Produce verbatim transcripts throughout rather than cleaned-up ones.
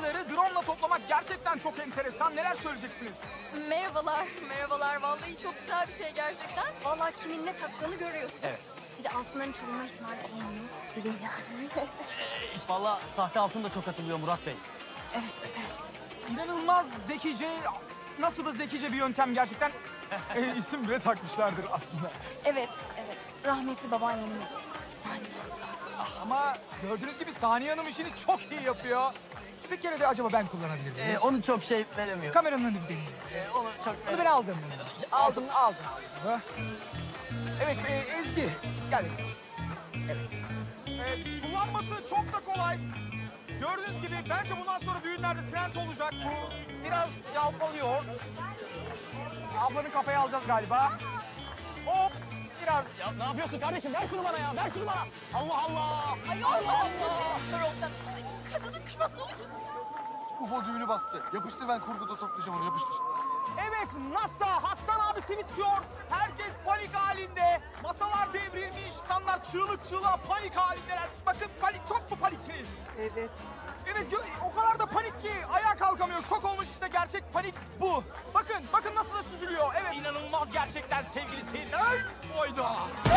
sayıları drone'la toplamak gerçekten çok enteresan. Neler söyleyeceksiniz? Merhabalar, merhabalar. Vallahi çok güzel bir şey gerçekten. Vallahi kimin ne taktığını görüyorsun. Evet. Bir de altınların çalınma ihtimali olmuyor. Güzel yani. Vallahi sahte altın da çok atılıyor Murat Bey. Evet, evet. İnanılmaz zekice, nasıl da zekice bir yöntem gerçekten. e, isim bile takmışlardır aslında. Evet, evet. Rahmetli babaannemin adı. Saniye. Ama gördüğünüz gibi Saniye Hanım işini çok iyi yapıyor. Bir kere de acaba ben kullanabilir miyim? Ee, onu çok şey veremiyor. Kameranın önünde bir deneyeyim. Ee, onu çok Bunu veremiyor. ben aldım. Aldım, aldım. aldım. Evet, e, Ezgi. Gel Ezgi. Evet. E, kullanması çok da kolay. Gördüğünüz gibi bence bundan sonra düğünlerde trend olacak. Bu biraz yalpalıyor. Ablanın kafayı alacağız galiba. Hop, biraz. Ya ne yapıyorsun kardeşim? Ver şunu bana ya, ver şunu bana. Allah Allah. Ay Allah Allah. Drone'dan. Kadının kafası ucuz. U F O düğünü bastı. Yapıştır, ben kurguda toplayacağım onu, yapıştır. Evet, NASA Hattan abi tweet diyor. Herkes panik halinde. Masalar devrilmiş. İnsanlar çığlık çığlığa panik halindeler. Bakın panik, çok mu paniksiniz? Evet. Evet, o kadar da panik ki ayağa kalkamıyor. Şok olmuş işte, gerçek panik bu. Bakın, bakın nasıl da süzülüyor. Evet, inanılmaz gerçekten sevgili seyirciler. Oyda.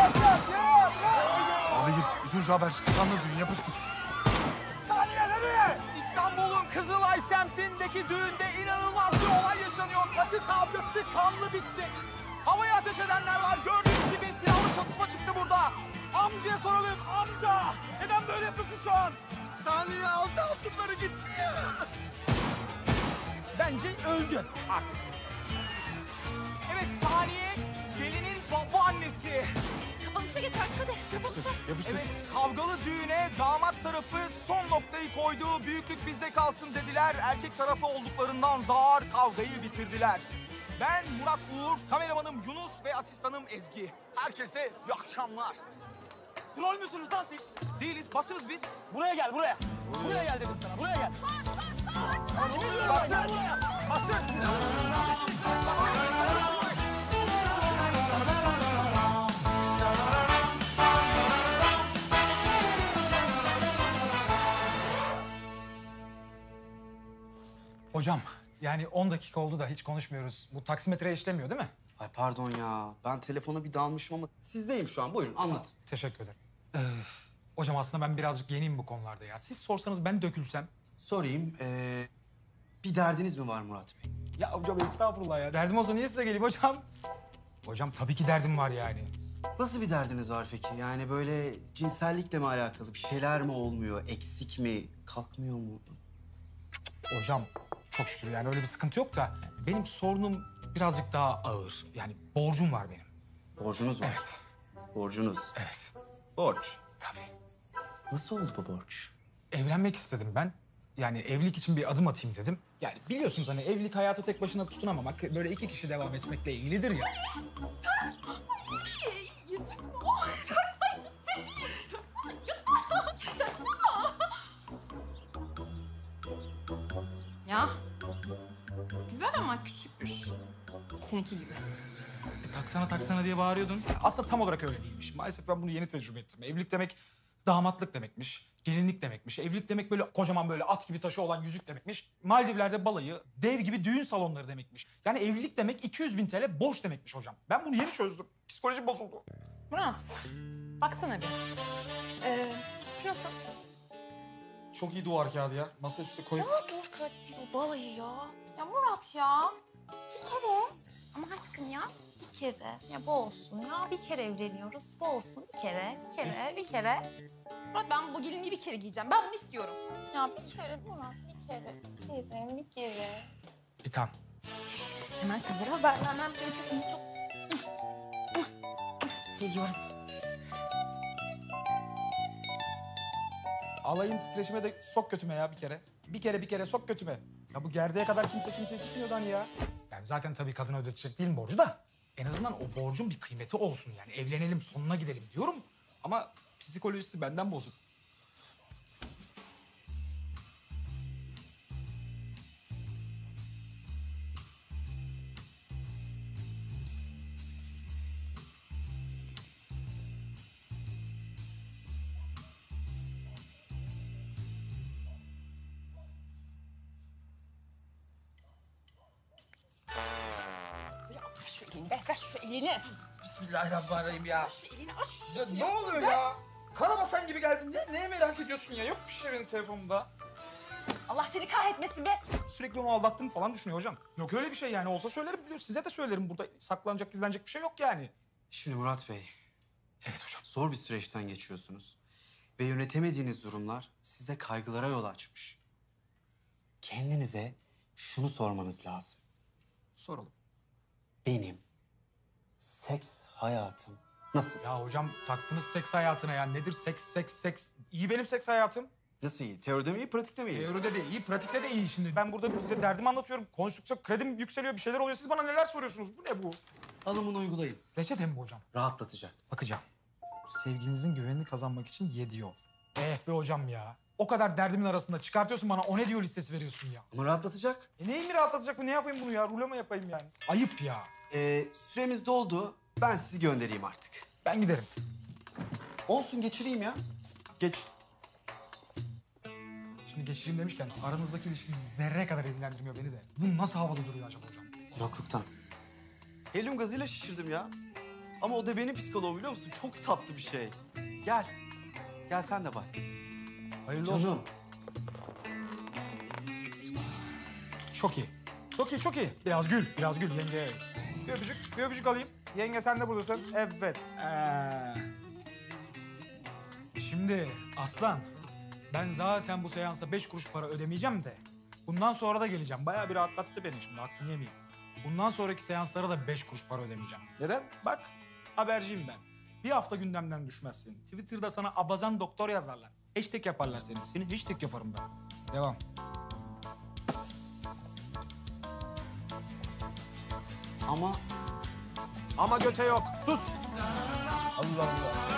Abi gir, üçüncü haber. Kanlı düğün, yapıştır. Saniye nereye? İstanbul'un Kızılay semtindeki düğünde inanılmaz bir olay yaşanıyor. Katı kavgası kanlı bitti. Havaya ateş edenler var. Gördüğünüz gibi silahlı çatışma çıktı burada. Amcaya soralım. Amca, neden böyle yapıyorsun şu an? Saniye aldı altınları gitti ya. Bence öldü artık. Evet, Saniye gelinin babaannesi. Kapanışa geç artık hadi. Kapanışa. Yapıştır. Evet, kavgalı düğüne damat tarafı son noktayı koydu. Büyüklük bizde kalsın dediler. Erkek tarafı olduklarından zar kavgayı bitirdiler. Ben Murat Uğur, kameramanım Yunus ve asistanım Ezgi. Herkese iyi akşamlar. Troll müsünüz lan siz? Değiliz, basınız biz. Buraya gel, buraya. Buraya gel dedim sana, buraya gel. Basın, basın. Hocam, yani on dakika oldu da hiç konuşmuyoruz. Bu taksimetre işlemiyor değil mi? Ay pardon ya. Ben telefona bir dalmışım ama sizdeyim şu an. Buyurun anlat. Teşekkür ederim. Ee, hocam aslında ben birazcık yeniyim bu konularda ya. Siz sorsanız ben dökülsem. Sorayım. Ee, bir derdiniz mi var Murat Bey? Ya hocam estağfurullah ya. Derdim olsa niye size geleyim hocam? Hocam tabii ki derdim var yani. Nasıl bir derdiniz var peki? Yani böyle cinsellikle mi alakalı? Bir şeyler mi olmuyor? Eksik mi? Kalkmıyor mu? Hocam çok şükür yani öyle bir sıkıntı yok da benim sorunum birazcık daha ağır. Yani borcum var benim. Borcunuz var. Evet. Borcunuz. Evet. Borç. Tabii. Nasıl oldu bu borç? Evlenmek istedim ben. Yani evlilik için bir adım atayım dedim. Yani biliyorsunuz hani evlilik hayatı tek başına tutunamamak, böyle iki kişi devam etmekle ilgilidir ya. Yüzük o. Taksana ya. Taksana. Ya. Güzel ama küçükmüş. Seninki gibi. E, taksana taksana diye bağırıyordun. Aslında tam olarak öyle değilmiş. Maalesef ben bunu yeni tecrübe ettim. Evlilik demek damatlık demekmiş. Gelinlik demekmiş. Evlilik demek böyle kocaman böyle at gibi taşı olan yüzük demekmiş. Maldivler'de balayı, dev gibi düğün salonları demekmiş. Yani evlilik demek iki yüz bin T L borç demekmiş hocam. Ben bunu yeni çözdüm. Psikolojim bozuldu. Murat, baksana bir. Ee, şu nasıl? Çok iyi duvar kağıdı ya. Masaüstü koy. Ya dur Kadir, o balayı ya. Ya Murat ya. Bir kere. Ama aşkım ya. Bir kere. Ya bu olsun ya. Bir kere evleniyoruz. Bu olsun. Bir kere, bir kere, bir kere. Murat ben bu gelinliği bir kere giyeceğim. Ben bunu istiyorum. Ya bir kere Murat, bir kere. Bir kere, bir kere. Bir tane. Hemen kızlara haber vermem gerekir. Seni çok seviyorum. Alayım titreşime de sok götüme ya bir kere. Bir kere bir kere sok götüme. Ya bu gerdeğe kadar kimse kimseyi sikmiyordu hani ya. Yani zaten tabii kadına ödetecek değilim borcu da. En azından o borcun bir kıymeti olsun yani. Evlenelim sonuna gidelim diyorum. Ama psikolojisi benden bozuk. elini. Bismillahirrahmanirrahim ya. Elini aç. Ya ne oluyor ya? Karabasan gibi geldin. Ne, neye merak ediyorsun ya? Yok bir şey benim telefonumda. Allah seni kahretmesin be. Sürekli onu aldattım falan düşünüyor hocam. Yok öyle bir şey yani. Olsa söylerim biliyor. Size de söylerim. Burada saklanacak, gizlenecek bir şey yok yani. Şimdi Murat Bey, Evet hocam. zor bir süreçten geçiyorsunuz. Ve yönetemediğiniz durumlar size kaygılara yol açmış. Kendinize şunu sormanız lazım. Soralım. Benim seks hayatım nasıl? Ya hocam taktınız seks hayatına ya. Nedir seks, seks, seks? İyi benim seks hayatım. Nasıl iyi? Teoride mi iyi, pratikte mi iyi? Teoride de iyi, pratikte de iyi şimdi. Ben burada size derdimi anlatıyorum. Konuştukça kredim yükseliyor, bir şeyler oluyor. Siz bana neler soruyorsunuz? Bu ne bu? Alın bunu uygulayın. Reçete mi bu hocam? Rahatlatacak. Bakacağım. Sevgilinizin güvenini kazanmak için yedi yol. Eh be hocam ya. O kadar derdimin arasında çıkartıyorsun bana o ne diyor listesi veriyorsun ya. Ama rahatlatacak. E neyimi rahatlatacak bu? Ne yapayım bunu ya? Rulo mu yapayım yani? Ayıp ya. Ee, süremiz doldu. Ben sizi göndereyim artık. Ben giderim. Olsun, geçireyim ya. Geç. Şimdi geçireyim demişken aranızdaki ilişki zerre kadar ilgilendirmiyor beni de. Bu nasıl havalı duruyor acaba hocam? Kulaklıktan. Helyum gazıyla şişirdim ya. Ama o da benim psikoloğum, biliyor musun? Çok tatlı bir şey. Gel. Gel sen de bak. Hayırlı olsun. Canım. Çok iyi. Çok iyi, çok iyi. Biraz gül, biraz gül yenge. Bir öpücük, bir öpücük alayım. Yenge sen de buradasın. Evet. Ee. Şimdi Aslan, ben zaten bu seansa beş kuruş para ödemeyeceğim de... ...bundan sonra da geleceğim. Bayağı bir rahatlattı beni şimdi, hakkını yemeyeyim. Bundan sonraki seanslara da beş kuruş para ödemeyeceğim. Neden? Bak, haberciyim ben. Bir hafta gündemden düşmezsin. Twitter'da sana abazan doktor yazarlar. Hashtag yaparlar seni. Seni hashtag yaparım ben. Devam. Ama Ama göte yok. Sus. Allah Allah.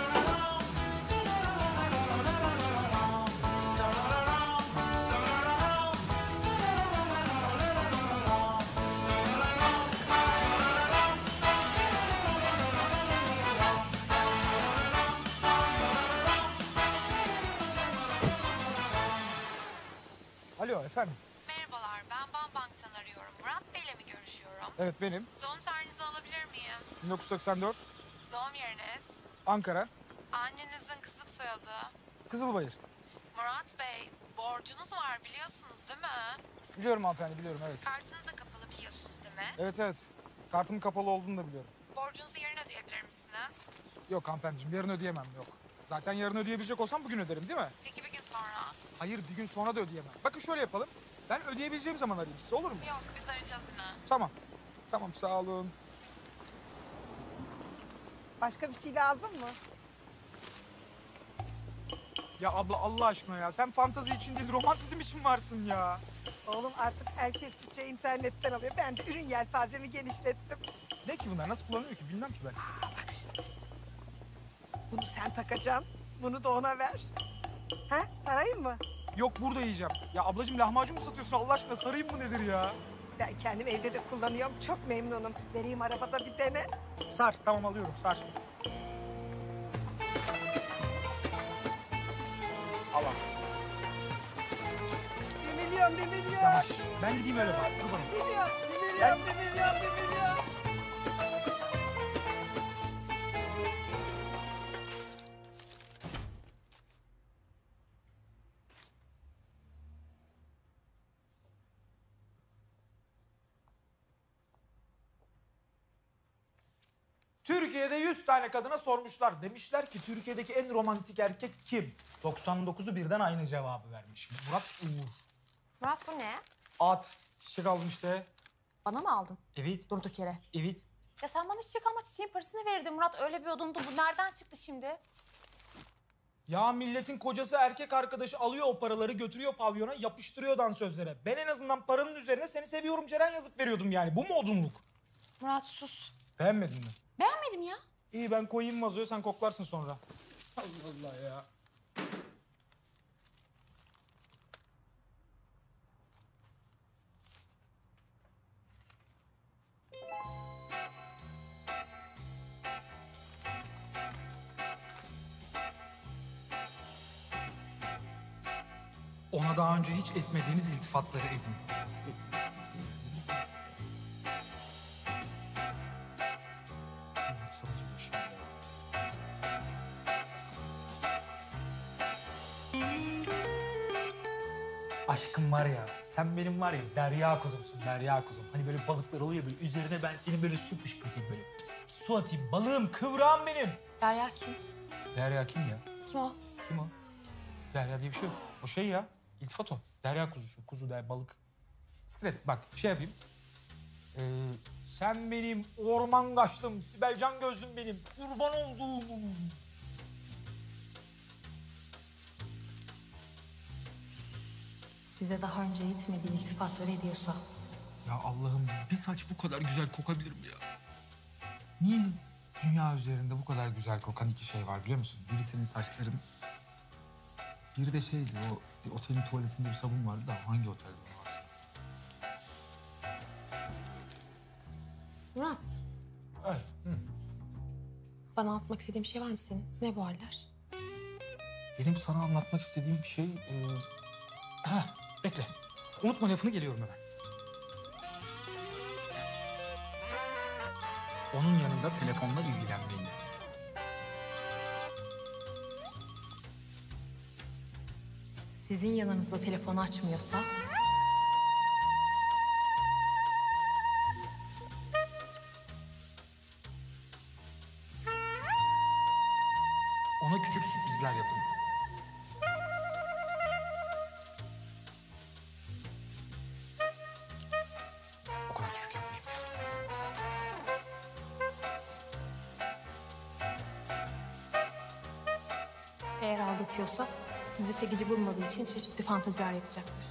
Alo efendim. Merhabalar, ben Bambank'tan arıyorum. Murat Bey'le mi görüşüyorum? Evet benim. Doğum tarihinizi alabilir miyim? bin dokuz yüz seksen dört. Doğum yeriniz? Ankara. Annenizin kızlık soyadı? Kızılbayır. Murat Bey, borcunuz var biliyorsunuz değil mi? Biliyorum hanımefendi, biliyorum evet. Kartınız da kapalı biliyorsunuz değil mi? Evet evet. Kartımın kapalı olduğunu da biliyorum. Borcunuzu yarın ödeyebilir misiniz? Yok hanımefendiciğim, yarın ödeyemem, yok. Zaten yarın ödeyebilecek olsam bugün öderim değil mi? Peki bir gün sonra? Hayır, bir gün sonra da ödeyemem. Bakın şöyle yapalım. Ben ödeyebileceğim zaman arayayım size, olur mu? Yok, biz arayacağız yine. Tamam. Tamam, sağ olun. Başka bir şey lazım mı? Ya abla Allah aşkına ya. Sen fantazi için değil, romantizm için varsın ya. Oğlum artık erkek çiçeği internetten alıyor. Ben de ürün yelpazemi genişlettim. Ne ki bunlar? Nasıl kullanılıyor ki? Bilmem ki ben. Bak şimdi. Bunu sen takacaksın. Bunu da ona ver. Ha? Sarayım mı? Yok, burada yiyeceğim. Ya ablacığım, lahmacun mu satıyorsun Allah aşkına? Sarayım mı nedir ya? Ben kendim evde de kullanıyorum. Çok memnunum. Vereyim arabada bir dene. Sar, tamam alıyorum, sar. Al al. Bir milyon, bir milyon. Yavaş. Ben gideyim öyle bak. Dur bana. Bir milyon, bir milyon, bir milyon, bir milyon. Türkiye'de yüz tane kadına sormuşlar. Demişler ki Türkiye'deki en romantik erkek kim? doksan dokuzu birden aynı cevabı vermiş. Murat Uğur. Murat bu ne? At. Çiçek aldım işte. Bana mı aldın? Evet. Durduk yere. Evet. Ya sen bana çiçek alma çiçeğin parasını verirdin Murat. Öyle bir odundu. Bu nereden çıktı şimdi? Ya milletin kocası erkek arkadaşı alıyor o paraları götürüyor pavyona yapıştırıyor dansözlere. Ben en azından paranın üzerine seni seviyorum Ceren yazıp veriyordum yani. Bu mu odunluk? Murat sus. Beğenmedin mi? Beğenmedim ya. İyi ben koyayım vazoya sen koklarsın sonra. Allah Allah ya. Ona daha önce hiç etmediğiniz iltifatları edin. sonucu bu şimdi? Aşkım var ya, sen benim var ya derya kuzumsun, derya kuzum. Hani böyle balıklar oluyor böyle üzerine ben senin böyle su fışkırtayım böyle. Su atayım, balığım, kıvrağım benim. Derya kim? Derya kim ya? Kim o? Kim o? Derya diye bir şey yok. O şey ya, iltifat o. Derya kuzusu, kuzu der, balık. Sikret, bak şey yapayım. Ee, sen benim orman kaşlım, Sibelcan gözlüm benim, kurban olduğum. Size daha önce yetmediği iltifatları ediyorsa. Ya Allah'ım bir saç bu kadar güzel kokabilir mi ya? Niye dünya üzerinde bu kadar güzel kokan iki şey var biliyor musun? Biri senin saçların, biri de şeydi o bir otelin tuvaletinde bir sabun vardı da hangi otelde vardı? Murat, Ay, hı. bana anlatmak istediğin bir şey var mı senin? Ne bu haller? Benim sana anlatmak istediğim bir şey... E... Ha, bekle. Unutma lafını, geliyorum hemen. Onun yanında telefonla ilgilenmeyin. Sizin yanınızda telefonu açmıyorsa... Ona küçük sürprizler yapın. O kadar küçük yapmayayım ya. Eğer aldatıyorsa sizi çekici bulmadığı için çeşitli fanteziler yapacaktır.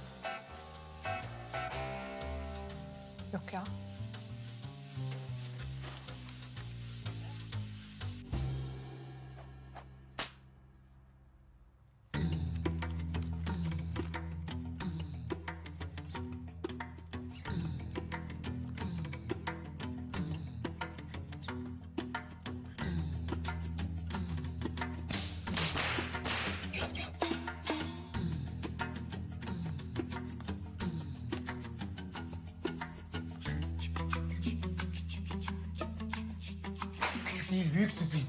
Yok ya. Küçük değil, büyük sürpriz.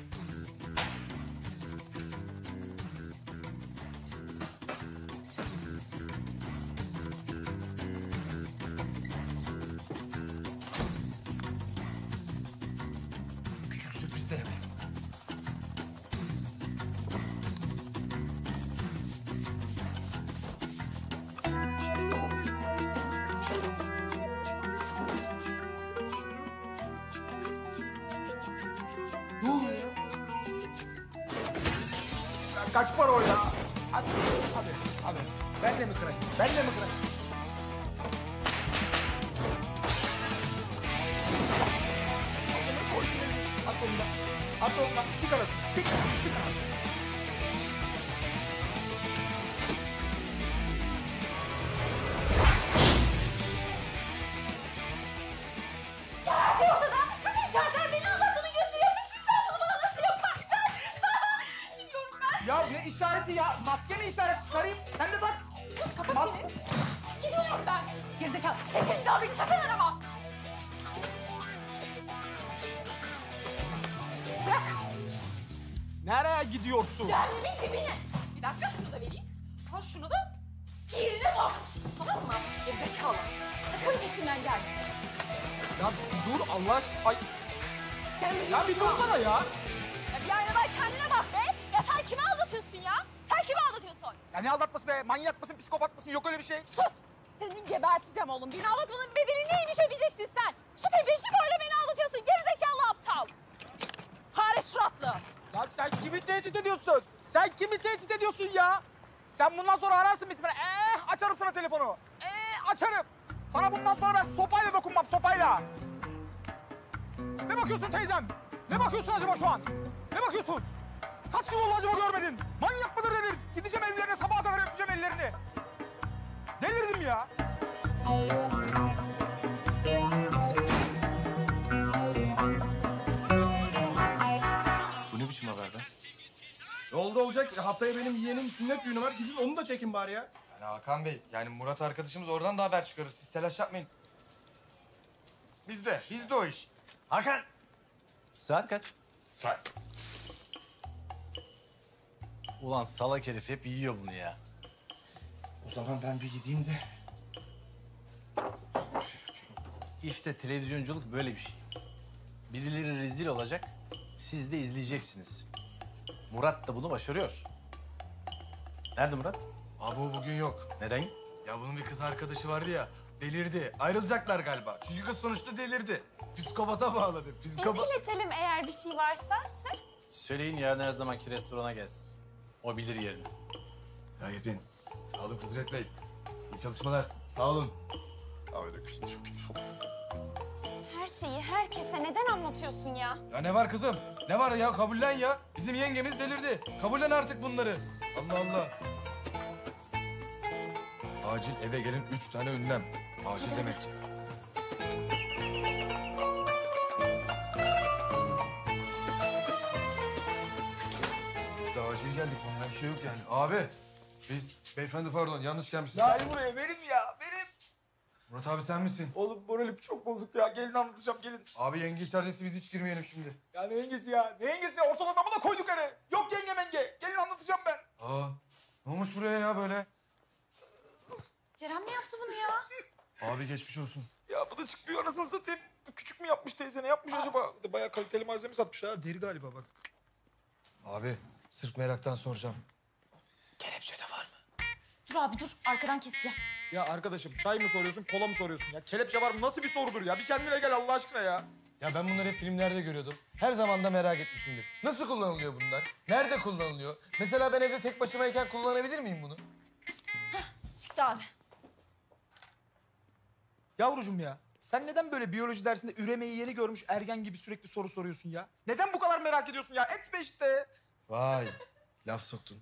Küçük sürpriz de yapayım. Ne oluyor ya? Kaç para o ya? Hadi, hadi, hadi. Ben de mi kırayım? Ben de mi kırayım? At onu da. At onu da. Sik arasın. Sik, sik arasın. Her şey ortada. Bütün şartlar beni anlattığını gösteriyor. Misin sen bunu bana nasıl yaparsın? Gidiyorum ben. Ya ne işareti ya? Maske mi işaret? Çıkarayım. Sen de tak. Sus kapat Mas- seni. Gidiyorum ben. Gerizekalı. Çekil bir daha beni sakın arama. Bırak. Nereye gidiyorsun? Cehennemin dibine. Bir dakika şunu da vereyim. Al şunu da yerine sok. Tamam mı? Gerizekalı. Sakın peşimden gelme. Ya dur Allah aşkına. Ay, Kendine ya bir dursana ya. Ya bir aynadan kendine bak be. Ya sen kime aldatıyorsun ya? Sen kime aldatıyorsun? Ya ne aldatması be? Manyak mısın, psikopat mısın? Yok öyle bir şey. Sus! Seni geberteceğim oğlum. Beni aldatmanın bedelini neymiş ödeyeceksin sen? Çıtır beşi böyle beni aldatıyorsun. Gerizekalı aptal. Fare suratlı. Ya sen kimi tehdit ediyorsun? Sen kimi tehdit ediyorsun ya? Sen bundan sonra ararsın bitmene. Eh açarım sana telefonu. Eh açarım. Sana bundan sonra ben sopayla dokunmam, sopayla. Ne bakıyorsun teyzem? Ne bakıyorsun acaba şu an? Ne bakıyorsun? Kaç yıl oldu acaba görmedin? Manyak mıdır nedir? Gideceğim evlerine, sabaha kadar öpeceğim ellerini. Delirdim ya. Bu ne biçim haber be? Ne oldu olacak? Haftaya benim yeğenim sünnet düğünü var. Gidin onu da çekin bari ya. Yani Hakan Bey, yani Murat arkadaşımız oradan da haber çıkarır. Siz telaş yapmayın. Bizde, bizde o iş. Hakan. Saat kaç? Saat. Ulan salak herif hep yiyor bunu ya. O zaman ben bir gideyim de. İşte televizyonculuk böyle bir şey. Birileri rezil olacak, siz de izleyeceksiniz. Murat da bunu başarıyor. Nerede Murat? Abi o bugün yok. Neden? Ya bunun bir kız arkadaşı vardı ya. Delirdi. Ayrılacaklar galiba. Çünkü kız sonuçta delirdi. Psikopata bağladı. Psikopat. İletelim eğer bir şey varsa. Söyleyin yarın her zamanki restorana gelsin. O bilir yerini. Gayet bin. Sağ olun Kudret Bey. İyi çalışmalar. Sağ olun. Abi de kız çok kötü oldu. Her şeyi herkese neden anlatıyorsun ya? Ya ne var kızım? Ne var ya? Kabullen ya. Bizim yengemiz delirdi. Kabullen artık bunları. Allah Allah. Acil eve gelin üç tane ünlem. Acil demek ki. Biz de acil geldik. Bundan bir şey yok yani. Abi biz beyefendi pardon yanlış gelmişiz. Gel buraya benim ya benim. Murat abi sen misin? Oğlum moralim çok bozuk ya. Gelin anlatacağım gelin. Abi yenge içerideyse biz hiç girmeyelim şimdi. Ya ne yengesi ya? Ne yengesi ya? Ortalığa adamı da koyduk hani. Yok yenge menge. Gelin anlatacağım ben. Aa ne olmuş buraya ya böyle? Ceren mi yaptı bunu ya? Abi geçmiş olsun. Ya bu da çıkmıyor anasını satayım. Bu küçük mü yapmış teyze? Ne yapmış acaba? Bir de bayağı kaliteli malzeme satmış ha. Deri galiba bak. Abi sırf meraktan soracağım. Kelepçe de var mı? Dur abi dur arkadan keseceğim. Ya arkadaşım çay mı soruyorsun, kola mı soruyorsun ya? Kelepçe var mı? Nasıl bir sorudur ya? Bir kendine gel Allah aşkına ya. Ya ben bunları hep filmlerde görüyordum. Her zaman da merak etmişimdir. Nasıl kullanılıyor bunlar? Nerede kullanılıyor? Mesela ben evde tek başımayken kullanabilir miyim bunu? Çıktı abi. Yavrucuğum ya, sen neden böyle biyoloji dersinde üremeyi yeni görmüş ergen gibi sürekli soru soruyorsun ya? Neden bu kadar merak ediyorsun ya? Etme işte. Vay, laf soktun.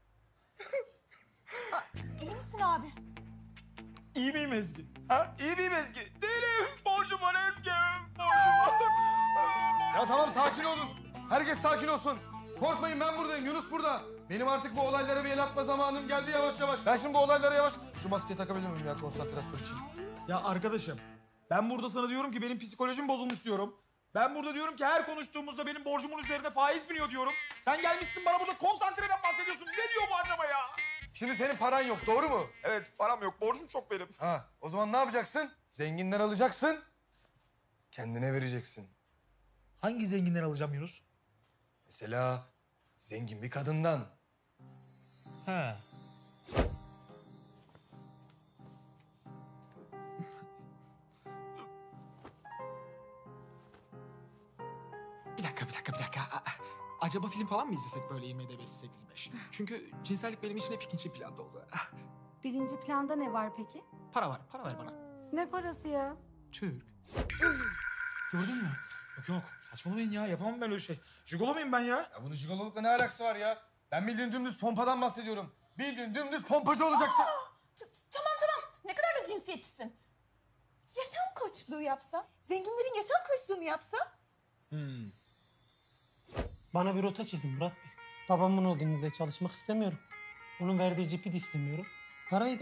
İyi misin abi? İyi miyim Ezgi? Ha? İyi miyim Ezgi? Değilim. Borcum var Ezgi. Borcum var. Ya tamam sakin olun. Herkes sakin olsun. Korkmayın ben buradayım, Yunus burada. Benim artık bu olaylara bir el atma zamanım geldi yavaş yavaş. Ben şimdi bu olaylara yavaş... Şu maskeyi takabilir miyim ya konsantrasyon için? Ya arkadaşım, ben burada sana diyorum ki benim psikolojim bozulmuş diyorum. Ben burada diyorum ki her konuştuğumuzda benim borcumun üzerine faiz biniyor diyorum. Sen gelmişsin bana burada konsantreden bahsediyorsun. Ne diyor bu acaba ya? Şimdi senin paran yok, doğru mu? Evet, param yok. Borcum çok benim. Ha, o zaman ne yapacaksın? Zenginden alacaksın, kendine vereceksin. Hangi zenginden alacağım Yunus? Mesela zengin bir kadından. He. Bir dakika, bir dakika, bir dakika. Aa, acaba film falan mı izlesek böyle I M D B'si sekiz beş? Çünkü cinsellik benim için hep ikinci planda oldu. Ah, Birinci planda ne var peki? para var, para ver bana. Ne parası ya? Türk. Gördün mü? Yok yok. Saçmalamayın ya. Yapamam ben öyle şey. Jigolo muyum ben ya? Ya bunun jigololukla ne alakası var ya? Ben bildiğin dümdüz pompadan bahsediyorum. Bildiğin dümdüz pompacı olacaksın. Tamam tamam. Ne kadar da cinsiyetçisin. Yaşam koçluğu yapsan, zenginlerin yaşam koçluğunu yapsan. Hmm. Bana bir rota çizin Murat Bey. Babamın holdinginde çalışmak istemiyorum. Onun verdiği cipi de istemiyorum. Parayı da.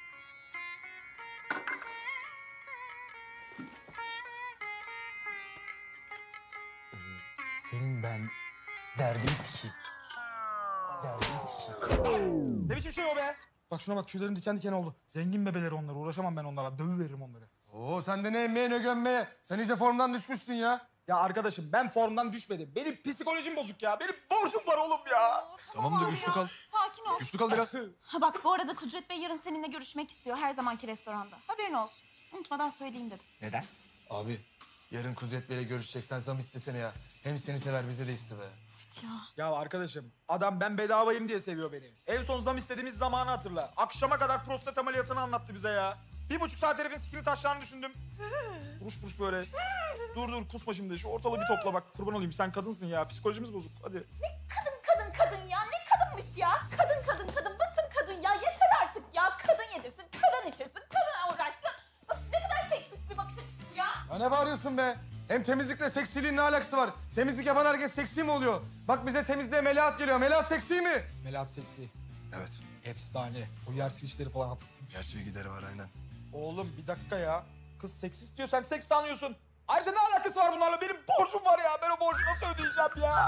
Senin ben derdini sikeyim. Derdini sikeyim. Ne biçim şey o be? Bak şuna bak tüylerim diken diken oldu. Zengin bebeleri onlar. Uğraşamam ben onlarla. Dövüveririm onları. Oo sen de ne emmeye ne gömmeye. Sen iyice formdan düşmüşsün ya. Ya arkadaşım ben formdan düşmedim. Benim psikolojim bozuk ya. Benim borcum var oğlum ya. Tamam da güçlü kal. Sakin ol. Güçlü kal biraz. Ha bak bu arada Kudret Bey yarın seninle görüşmek istiyor her zamanki restoranda. Haberin olsun. Unutmadan söyleyeyim dedim. Neden? Abi yarın Kudret Bey'le görüşeceksen zam istesene ya. Hem seni sever bize de iste be. Evet ya. Ya arkadaşım adam ben bedavayım diye seviyor beni. En son zam istediğimiz zamanı hatırla. Akşama kadar prostat ameliyatını anlattı bize ya. Bir buçuk saat herifin sikini taşlarını düşündüm. Buruş buruş böyle. Dur dur kusma şimdi. Şu ortalığı bir topla bak. Kurban olayım sen kadınsın ya. Psikolojimiz bozuk. Hadi. Kadın kadın kadın ya. Ne kadınmış ya? Kadın kadın kadın. Bıktım kadın ya. Yeter artık ya. Kadın yedirsin, kadın içirsin, kadın uğraşsın. Bak ne kadar seksist bir bakış açısı ya. Ya ne bağırıyorsun be? Hem temizlikle seksiliğin ne alakası var? Temizlik yapan herkes seksi mi oluyor? Bak bize temizliğe Melahat geliyor. Melahat seksi mi? Melahat seksi. Evet. Efsane. O yer silişleri falan hatır. Gerçi bir gideri var aynen. Oğlum bir dakika ya. Kız seksist diyor sen seks sanıyorsun. Ayrıca ne alakası var bunlarla? Benim borcum var ya. Ben o borcu nasıl ödeyeceğim ya?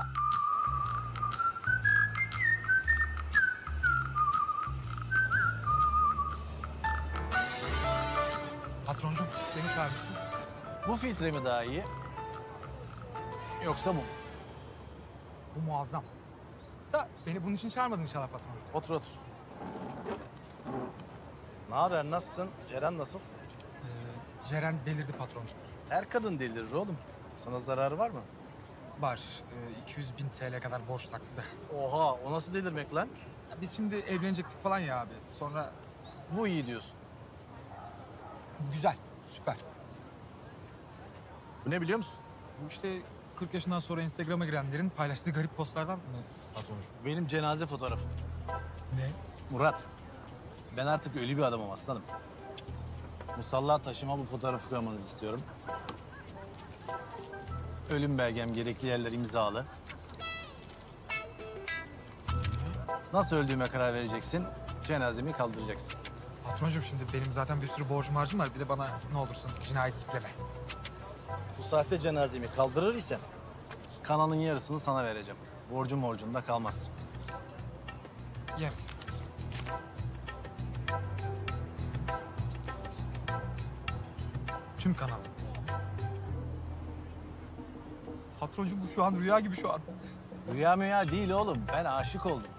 Patroncum, beni çağırmışsın. Bu filtre mi daha iyi? Yoksa bu mu? Bu muazzam. Da beni bunun için çağırmadın inşallah patroncum. Otur otur. Ne haber, nasılsın? Ceren nasıl? Ee, Ceren delirdi patroncum. Her kadın delirir oğlum. Sana zararı var mı? Var. Ee, iki yüz bin T L kadar borç taktı da. Oha, o nasıl delirmek lan? Ya biz şimdi evlenecektik falan ya abi. Sonra Bu iyi diyorsun. güzel, süper. Bu ne biliyor musun? Bu işte kırk yaşından sonra Instagram'a girenlerin paylaştığı garip postlardan mı patroncum? Benim cenaze fotoğrafım. Ne? Murat, ben artık ölü bir adamım aslanım. Musalla taşıma bu fotoğrafı koymanızı istiyorum. Ölüm belgem gerekli yerler imzalı. Nasıl öldüğüme karar vereceksin, cenazemi kaldıracaksın. Patroncum şimdi benim zaten bir sürü borcum harcım var. Bir de bana ne olursun cinayet yükleme. Bu saatte cenazemi kaldırır isen kanalın yarısını sana vereceğim. Borcum borcunda kalmaz. Yarısı. Tüm kanal. Patroncum bu şu an rüya gibi şu an. Rüya müya değil oğlum, ben aşık oldum.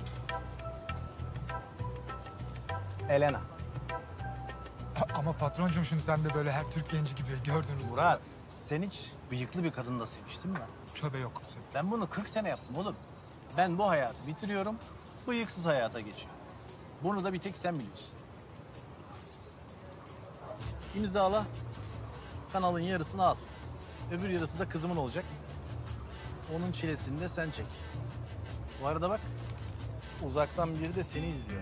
Elena. Ama patroncum şimdi sen de böyle her Türk genci gibi gördüğünüz Murat, sen hiç bıyıklı bir kadınla seviştin mi? Tövbe yok. Ben bunu kırk sene yaptım oğlum. Ben bu hayatı bitiriyorum, bıyıksız hayata geçiyorum. Bunu da bir tek sen biliyorsun. İmzala, kanalın yarısını al. Öbür yarısı da kızımın olacak. Onun çilesini de sen çek. Bu arada bak, uzaktan biri de seni izliyor.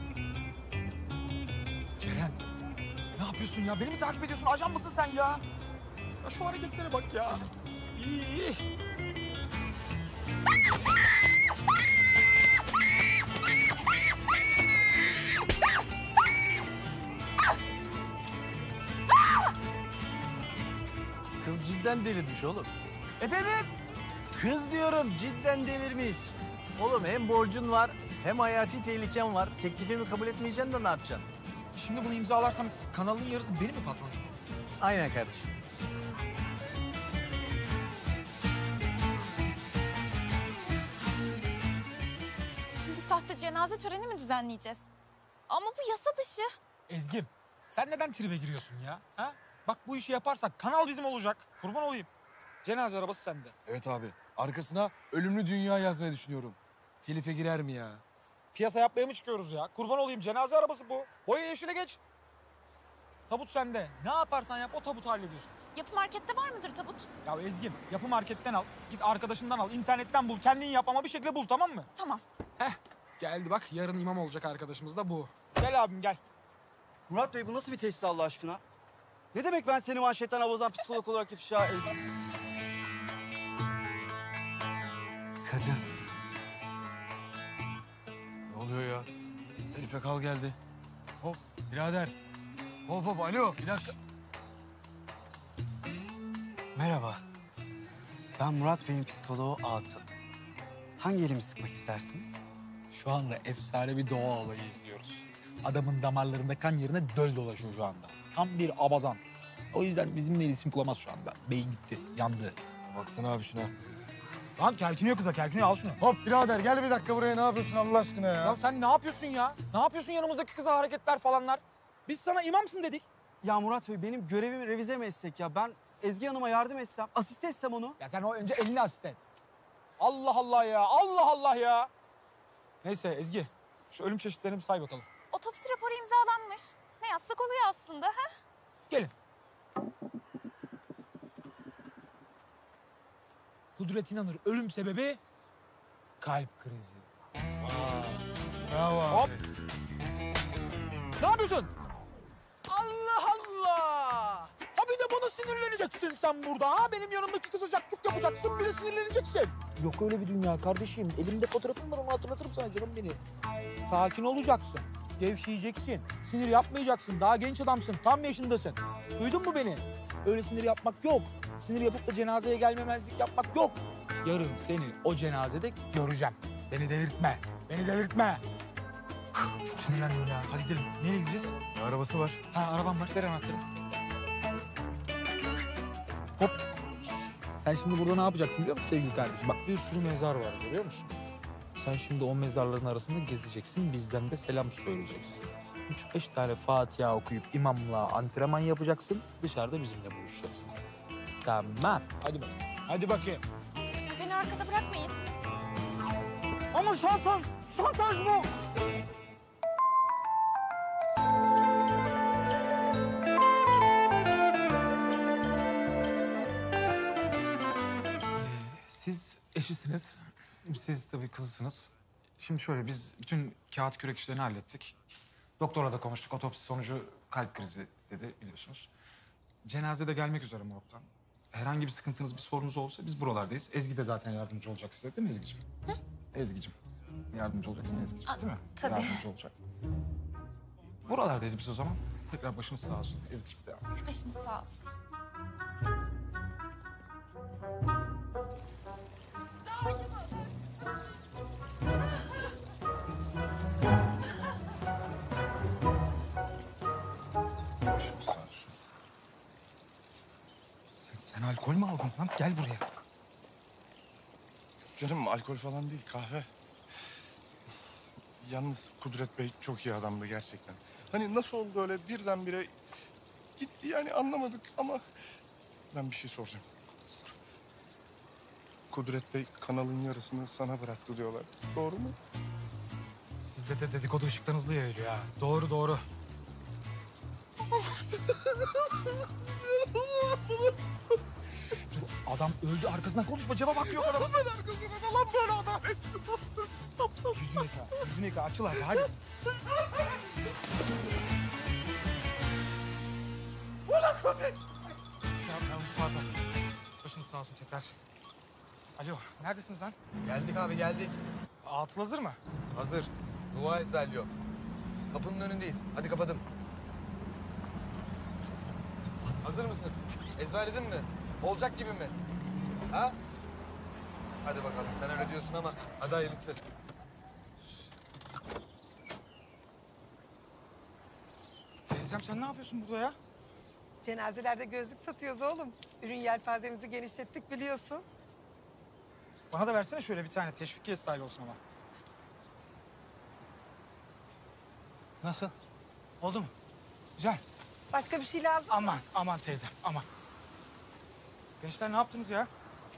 Ceren, ne yapıyorsun ya? Beni mi takip ediyorsun? Ajan mısın sen ya? Ya şu hareketlere bak ya. İyi. Kız cidden delirmiş oğlum. Efendim? Kız diyorum, cidden delirmiş. Oğlum hem borcun var, hem hayati tehliken var. Teklifimi kabul etmeyeceksin de ne yapacaksın? Şimdi bunu imzalarsam kanalın yarısı benim mi patroncum? Aynen kardeşim. Şimdi sahte cenaze töreni mi düzenleyeceğiz? Ama bu yasa dışı. Ezgim, sen neden tribe giriyorsun ya? Ha? Bak bu işi yaparsak kanal bizim olacak. Kurban olayım. Cenaze arabası sende. Evet abi. Arkasına ölümlü dünya yazmayı düşünüyorum. Telife girer mi ya? Piyasa yapmaya mı çıkıyoruz ya? Kurban olayım, cenaze arabası bu. Boya yeşile geç. Tabut sende. Ne yaparsan yap o tabutu hallediyorsun. Yapı markette var mıdır tabut? Ya Ezgim, yapı marketten al. Git arkadaşından al. İnternetten bul. Kendin yap ama bir şekilde bul, tamam mı? Tamam. Heh. Geldi bak. Yarın imam olacak arkadaşımız da bu. Gel abim gel. Murat Bey bu nasıl bir tesis Allah aşkına? Ne demek ben seni manşetten havuzdan psikolog olarak ifşa edeyim? Kadın. Ne oluyor ya? Herife kal geldi. Hop birader. Hop hop alo bir dakika. Merhaba. Ben Murat Bey'in psikoloğu Atıl. Hangi elimi sıkmak istersiniz? Şu anda efsane bir doğa olayı izliyoruz. Adamın damarlarında kan yerine döl dolaşıyor şu anda. Tam bir abazan. O yüzden bizimle iletişim kuramaz şu anda. Beyin gitti, yandı. Baksana abi şuna. Lan kerkiniyor kıza, kerkiniyor. Al şunu. Hop birader gel bir dakika buraya ne yapıyorsun Allah aşkına ya? Ya sen ne yapıyorsun ya? Ne yapıyorsun yanımızdaki kıza hareketler falanlar? Biz sana imamsın dedik. Ya Murat Bey benim görevimi revize mi etsek ya? Ben Ezgi Hanım'a yardım etsem, asist etsem onu. Ya sen o önce elini asist et. Allah Allah ya, Allah Allah ya. Neyse Ezgi, şu ölüm çeşitlerini bir say bakalım. Otopsi raporu imzalanmış. Ne yazsak oluyor aslında ha? Gelin. Kudret İnanır ölüm sebebi kalp krizi. Bravo abi. Hop. Ne yapıyorsun? Allah Allah! Ha bir de bana sinirleneceksin sen burada ha? Benim yanımdaki kıza cakcuk yapacaksın bir de sinirleneceksin. Yok öyle bir dünya kardeşim. Elimde fotoğrafım var onu hatırlatırım sana canım benim. Sakin olacaksın. Gevşeyeceksin. Sinir yapmayacaksın. Daha genç adamsın. Tam yaşındasın. Duydun mu beni? Öyle sinir yapmak yok. Sinir yapıp da cenazeye gelmemezlik yapmak yok. Yarın seni o cenazede göreceğim. Beni delirtme. Beni delirtme. Çok sinirlendim ya. Hadi gidelim. Nereye gideceğiz? Ya, arabası var. Ha arabam var. Ver anahtarı. Hop. Sen şimdi burada ne yapacaksın biliyor musun sevgili kardeşim? Bak bir sürü mezar var görüyor musun? Sen şimdi o mezarların arasında gezeceksin. Bizden de selam söyleyeceksin. Üç beş tane Fatiha okuyup imamla antrenman yapacaksın. Dışarıda bizimle buluşacaksın. Tamam. Hadi bakayım. Hadi bakayım. Beni arkada bırakmayın. Ama şantaj, şantaj bu. Siz eşisiniz. Siz tabii kızısınız. Şimdi şöyle biz bütün kağıt kürek işlerini hallettik. Doktorla da konuştuk. Otopsi sonucu kalp krizi dedi biliyorsunuz. Cenazede gelmek üzere morgdan. Herhangi bir sıkıntınız, bir sorunuz olsa biz buralardayız. Ezgi de zaten yardımcı olacak size değil mi Ezgi'ciğim? Hı? Ezgi'ciğim. Yardımcı olacaksın Ezgi'ciğim değil mi? Tabii. Yardımcı olacak. Buralardayız biz o zaman. Tekrar başınız sağ olsun. Ezgi'ciğim devam edelim. Başınız sağ olsun. Başınız sağ olsun. Sen, sen alkol mü aldın lan? Gel buraya. Canım alkol falan değil, kahve. Yalnız Kudret Bey çok iyi adamdı gerçekten. Hani nasıl oldu öyle birdenbire gitti yani anlamadık ama ben bir şey soracağım. Sor. Kudret Bey kanalın yarısını sana bıraktı diyorlar. Doğru mu? Sizde de dedikodu ışıktan hızlı yayılıyor ha. Doğru doğru. Adam öldü arkasından konuşma cevap hakkı yok adamın. Ben arkasında lan böyle adam. Yüzünü yıka, yüzünü yıka. Açıl hadi, hadi. Ulan köpek! Ya, ya, pardon. Başınız sağ olsun tekrar. Alo, neredesiniz lan? Geldik abi geldik. Atıl hazır mı? Hazır. Dua ezberliyor. Kapının önündeyiz. Hadi kapadım. Hazır mısın? Ezberledin mi? Olacak gibi mi? Ha? Hadi bakalım sen öyle diyorsun ama hadi hayırlısı. Teyzem sen ne yapıyorsun burada ya? Cenazelerde gözlük satıyoruz oğlum. Ürün yelpazemizi genişlettik biliyorsun. Bana da versene şöyle bir tane teşvikiye style olsun ama. Nasıl? Oldu mu? Güzel. Başka bir şey lazım mı? Aman, aman teyzem, aman. Gençler ne yaptınız ya?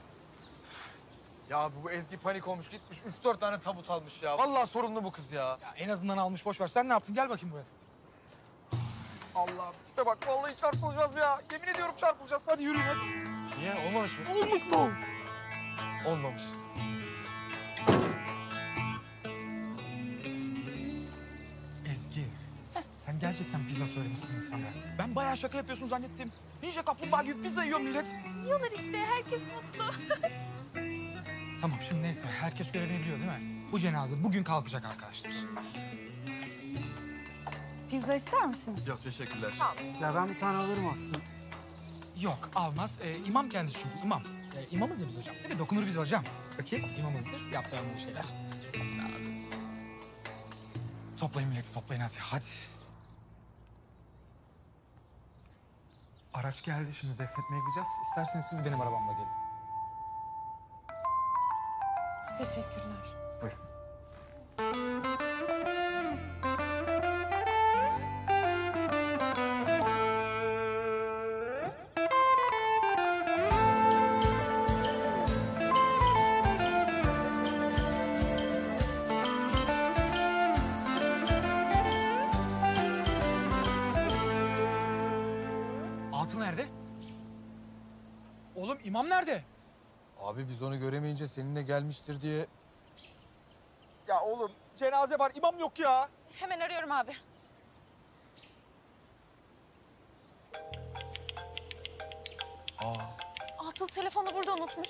Ya bu Ezgi panik olmuş gitmiş. Üç dört tane tabut almış ya. Vallahi sorunlu bu kız ya. Ya en azından almış boş ver. Sen ne yaptın? Gel bakayım buraya. Allah'ım tipe bak vallahi çarpılacağız ya. Yemin ediyorum çarpılacağız. Hadi yürüyün hadi. Niye? Olmamış mı? Olmuş mu? Olmamış. Ezgi, sen gerçekten pizza söylemişsin sana. Ben bayağı şaka yapıyorsun zannettim. Ninja kaplumbağa gibi pizza yiyor millet. Yiyorlar işte, herkes mutlu. Tamam şimdi neyse herkes görevini biliyor değil mi? Bu cenaze bugün kalkacak arkadaşlar. Pizza ister misiniz? Yok teşekkürler. Ya ben bir tane alırım aslında. Yok almaz. Ee, imam kendisi çünkü imam. Ee, imamız ya biz hocam. Değil mi? Dokunur biz hocam. Bakayım imamız biz yapmayalım bu şeyler. Sağ olun. Toplayın milleti toplayın hadi. Hadi. Araç geldi şimdi defnetmeye gideceğiz. İsterseniz siz benim arabamla gelin. Teşekkürler. Buyurun. Atıl nerede? Oğlum imam nerede? Abi biz onu göremeyince seninle gelmiştir diye. Ya oğlum cenaze var imam yok ya. Hemen arıyorum abi. Aa. Atıl telefonu burada unutmuş.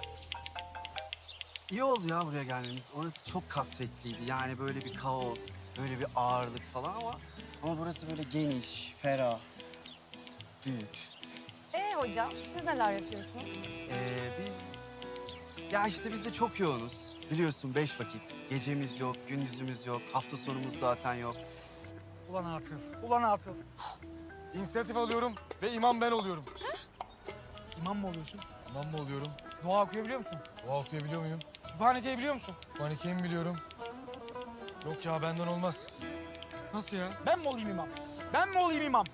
İyi oldu ya buraya gelmemiz. Orası çok kasvetliydi. Yani böyle bir kaos, böyle bir ağırlık falan ama ama burası böyle geniş, ferah, büyük. Ee hocam, siz neler yapıyorsunuz? Ee, biz ya işte biz de çok yoğunuz. Biliyorsun beş vakit. Gecemiz yok, gündüzümüz yok, hafta sonumuz zaten yok. Ulan Atıf, ulan Atıf. İnisiyatif alıyorum ve imam ben oluyorum. İmam mı oluyorsun? İmam mı oluyorum? Dua okuyabiliyor musun? Dua okuyabiliyor muyum? Sübhaneke'yi biliyor musun? Panikeyi mi biliyorum? Yok ya benden olmaz. Nasıl ya? Ben mi olayım imam? Ben mi olayım imam?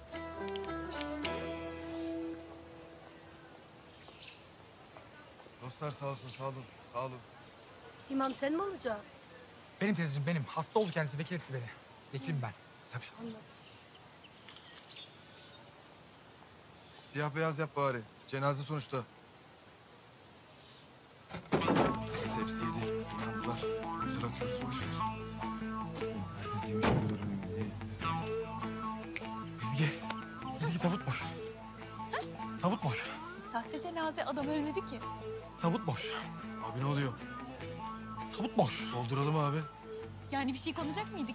Dostlar sağ olsun, sağ olun, sağ olun. İmam sen mi olacaksın? Benim teyzeciğim benim. Hasta oldu kendisi. Vekil etti beni. Vekilim ben. Tabii. Siyah beyaz yap bari. Cenaze sonuçta. Neyse hepsi yedi. İnandılar. Güzel akıyoruz boş ver. Herkes yemiş gibi duruyor. İyi. Ezgi. Ezgi tabut boş. Tabut boş. Sahte cenaze adam ölmedi ki. Tabut boş. Abi ne oluyor? Tabut boş. Dolduralım abi. Yani bir şey konacak mıydık?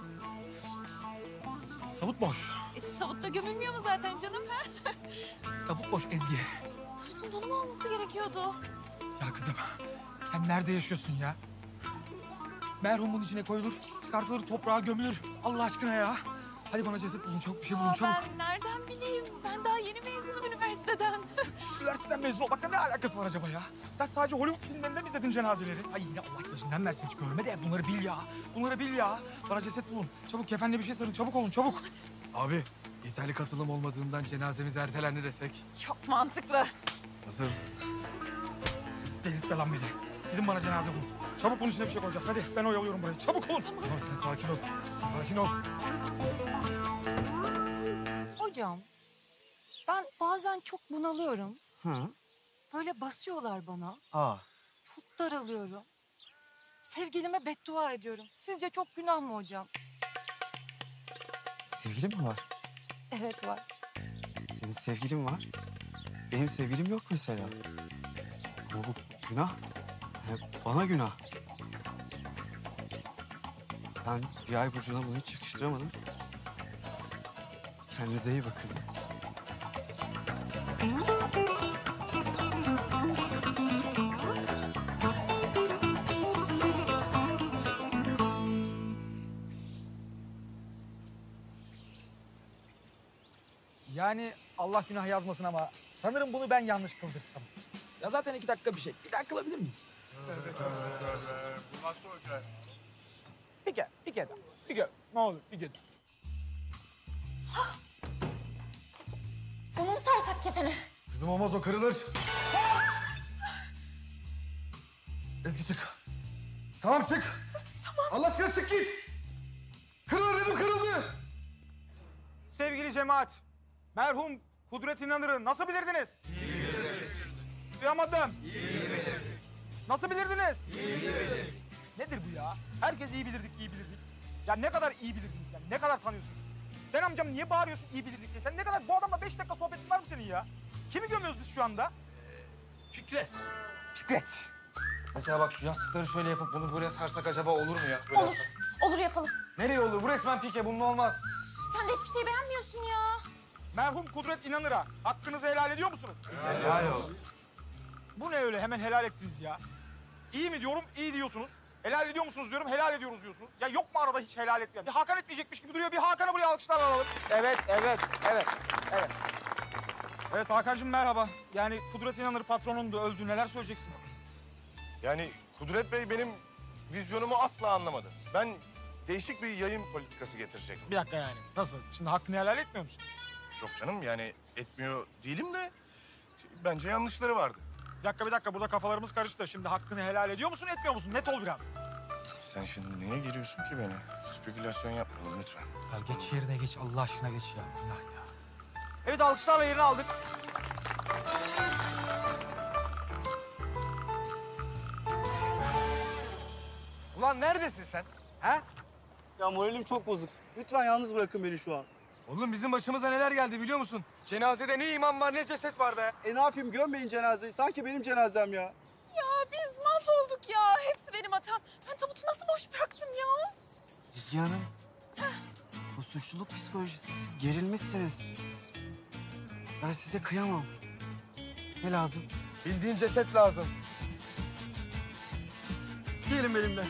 Tabut boş. E, tabutta gömülmüyor mu zaten canım? Ha? Tabut boş Ezgi. Tabutun dolu mu olması gerekiyordu? Ya kızım sen nerede yaşıyorsun ya? Merhumun içine koyulur, çıkartılır toprağa gömülür. Allah aşkına ya. Hadi bana ceset bulun çabuk bir şey bulun Aa, çabuk. ben nereden bileyim? Ben daha yeni mezunum üniversiteden. Üniversiteden mezun olmakla ne alakası var acaba ya? Sen sadece Hollywood filmlerinde mi izledin cenazeleri? Ay yine Allah gecinden versin hiç görme de bunları bil ya. Bunları bil ya. Bana ceset bulun. Çabuk kefenle bir şey sarın. Çabuk olun çabuk. Abi yeterli katılım olmadığından cenazemiz ertelendi desek. Çok mantıklı. Nasıl? Delirtme lan beni. Gidin bana cenaze bulun. Çabuk bunun içine bir şey koyacağız. Hadi ben oyalıyorum burayı. Çabuk olun. Tamam sen sakin ol. Sakin ol. Hocam, ben bazen çok bunalıyorum. Hı? Böyle basıyorlar bana. Aa. Çok daralıyorum. Sevgilime beddua ediyorum. Sizce çok günah mı hocam? Sevgilin mi var? Evet var. Senin sevgilin var. Benim sevgilim yok mesela. Ama bu günah. Yani bana günah. Ben bir ay burcuna bunu hiç yakıştıramadım. Kendinize iyi bakın. Yani Allah günah yazmasın ama sanırım bunu ben yanlış kıldırttım. Ya zaten iki dakika bir şey. Bir daha kılabilir miyiz? Bu nasıl olacak? Bir kere, bir kere daha. Bir kere. Ne olur bir kere. Bunu mu sarsak kefene? Kızım olmaz o kırılır. Ezgi çık. Tamam çık. Tamam. Allah aşkına çık git. Kırılır dedim kırıldı. Sevgili cemaat, merhum Kudret İnanır'ı nasıl bilirdiniz? İyi bilirdik. Duyamadım. İyi bilirdik. Nasıl bilirdiniz? İyi bilirdik. Nedir bu ya? Herkes iyi bilirdik, iyi bilirdik. Ya ne kadar iyi bilirdiniz yani? Ne kadar tanıyorsunuz? Sen amcam niye bağırıyorsun iyi bilirdik diye? Sen ne kadar bu adamla beş dakika sohbetin var mı senin ya? Kimi gömüyoruz biz şu anda? Fikret. Fikret. Mesela bak şu yastıkları şöyle yapıp bunu buraya sarsak acaba olur mu ya? Böyle Olur. yapsak. Olur yapalım. Nereye olur? Bu resmen pike. Bunun olmaz. Sen de hiçbir şey beğenmiyorsun ya. Merhum Kudret İnanır'a hakkınızı helal ediyor musunuz? Helal olsun. Bu ne öyle hemen helal ettiniz ya? İyi mi diyorum, iyi diyorsunuz. Helal ediyor musunuz diyorum, helal ediyoruz diyorsunuz. Ya yok mu arada hiç helal etmeyen? Bir Hakan etmeyecekmiş gibi duruyor. Bir Hakan'ı buraya alkışlarla alalım. Evet, evet, evet, evet. Evet Hakan'cığım merhaba. Yani Kudret İnanır patronundu, öldü. Neler söyleyeceksin? Yani Kudret Bey benim vizyonumu asla anlamadı. Ben değişik bir yayın politikası getirecektim. Bir dakika yani. Nasıl? Şimdi hakkını helal etmiyor musun? Yok canım yani etmiyor değilim de bence yanlışları vardı. Bir dakika, bir dakika. Burada kafalarımız karıştı. Şimdi hakkını helal ediyor musun, etmiyor musun? Net ol biraz. Sen şimdi niye giriyorsun ki beni? Spekülasyon yapmayalım lütfen. Ya geç yerine geç. Allah aşkına geç ya. Allah ya. Evet alkışlarla yerini aldık. Ulan neredesin sen? Ha? Ya moralim çok bozuk. Lütfen yalnız bırakın beni şu an. Oğlum bizim başımıza neler geldi biliyor musun? Cenazede ne imam var ne ceset var be. E ne yapayım gömmeyin cenazeyi. Sanki benim cenazem ya. Ya biz mahvolduk ya. Hepsi benim hatam. Ben tabutu nasıl boş bıraktım ya? Ezgi Hanım Bu suçluluk psikolojisi. Siz gerilmişsiniz. Ben size kıyamam. Ne lazım? Bildiğin ceset lazım. Gelin benimle.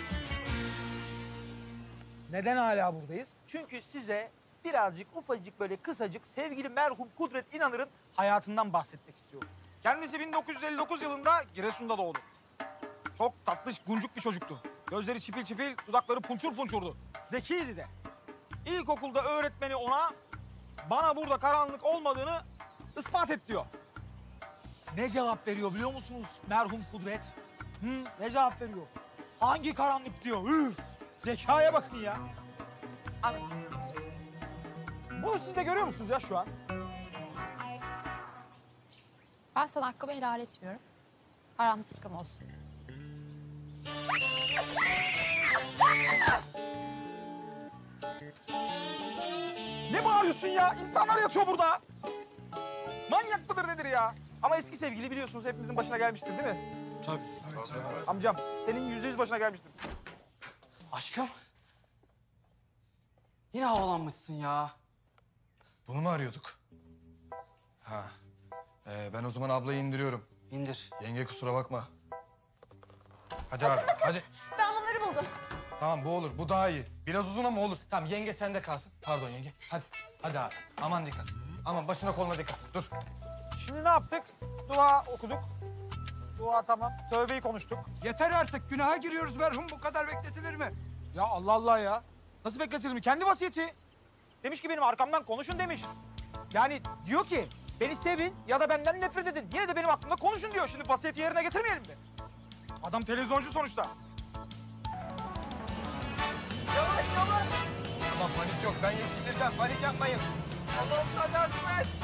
Neden hala buradayız? Çünkü size birazcık ufacık böyle kısacık sevgili merhum Kudret İnanır'ın hayatından bahsetmek istiyorum. Kendisi bin dokuz yüz elli dokuz yılında Giresun'da doğdu. Çok tatlı, guncuk bir çocuktu. Gözleri çipil çipil, dudakları punçur punçurdu. Zekiydi de. İlkokulda öğretmeni ona bana burada karanlık olmadığını ispat et diyor. Ne cevap veriyor biliyor musunuz merhum Kudret? Hı, ne cevap veriyor? Hangi karanlık diyor? Üh, zekaya bakın ya. Ana. Bunu siz de görüyor musunuz ya şu an? Ben sana hakkımı helal etmiyorum. Aram sıkkım olsun. Ne bağırıyorsun ya? İnsanlar yatıyor burada. Manyak mıdır nedir ya? Ama eski sevgili biliyorsunuz hepimizin başına gelmiştir değil mi? Tabii. Amcam senin yüzde yüz başına gelmiştir. Aşkım. Yine havalanmışsın ya. Bunu mu arıyorduk? Ha. Ee, ben o zaman ablayı indiriyorum. İndir. Yenge kusura bakma. Hadi abi, hadi. Ben bunları buldum. Tamam bu olur, bu daha iyi. Biraz uzun ama olur. Tamam yenge sende kalsın. Pardon yenge. Hadi, hadi abi. Aman dikkat. Aman başına koluna dikkat. Dur. Şimdi ne yaptık? Dua okuduk. Dua tamam. Tövbeyi konuştuk. Yeter artık. Günaha giriyoruz merhum. Bu kadar bekletilir mi? Ya Allah Allah ya. Nasıl bekletilir mi? Kendi vasiyeti. Demiş ki benim arkamdan konuşun demiş. Yani diyor ki beni sevin ya da benden nefret edin. Yine de benim aklımda konuşun diyor. Şimdi vasiyeti yerine getirmeyelim mi? Adam televizyoncu sonuçta. Yavaş yavaş. Tamam panik yok. Ben yetiştireceğim. Panik yapmayın. Allah'ım sen yardım et.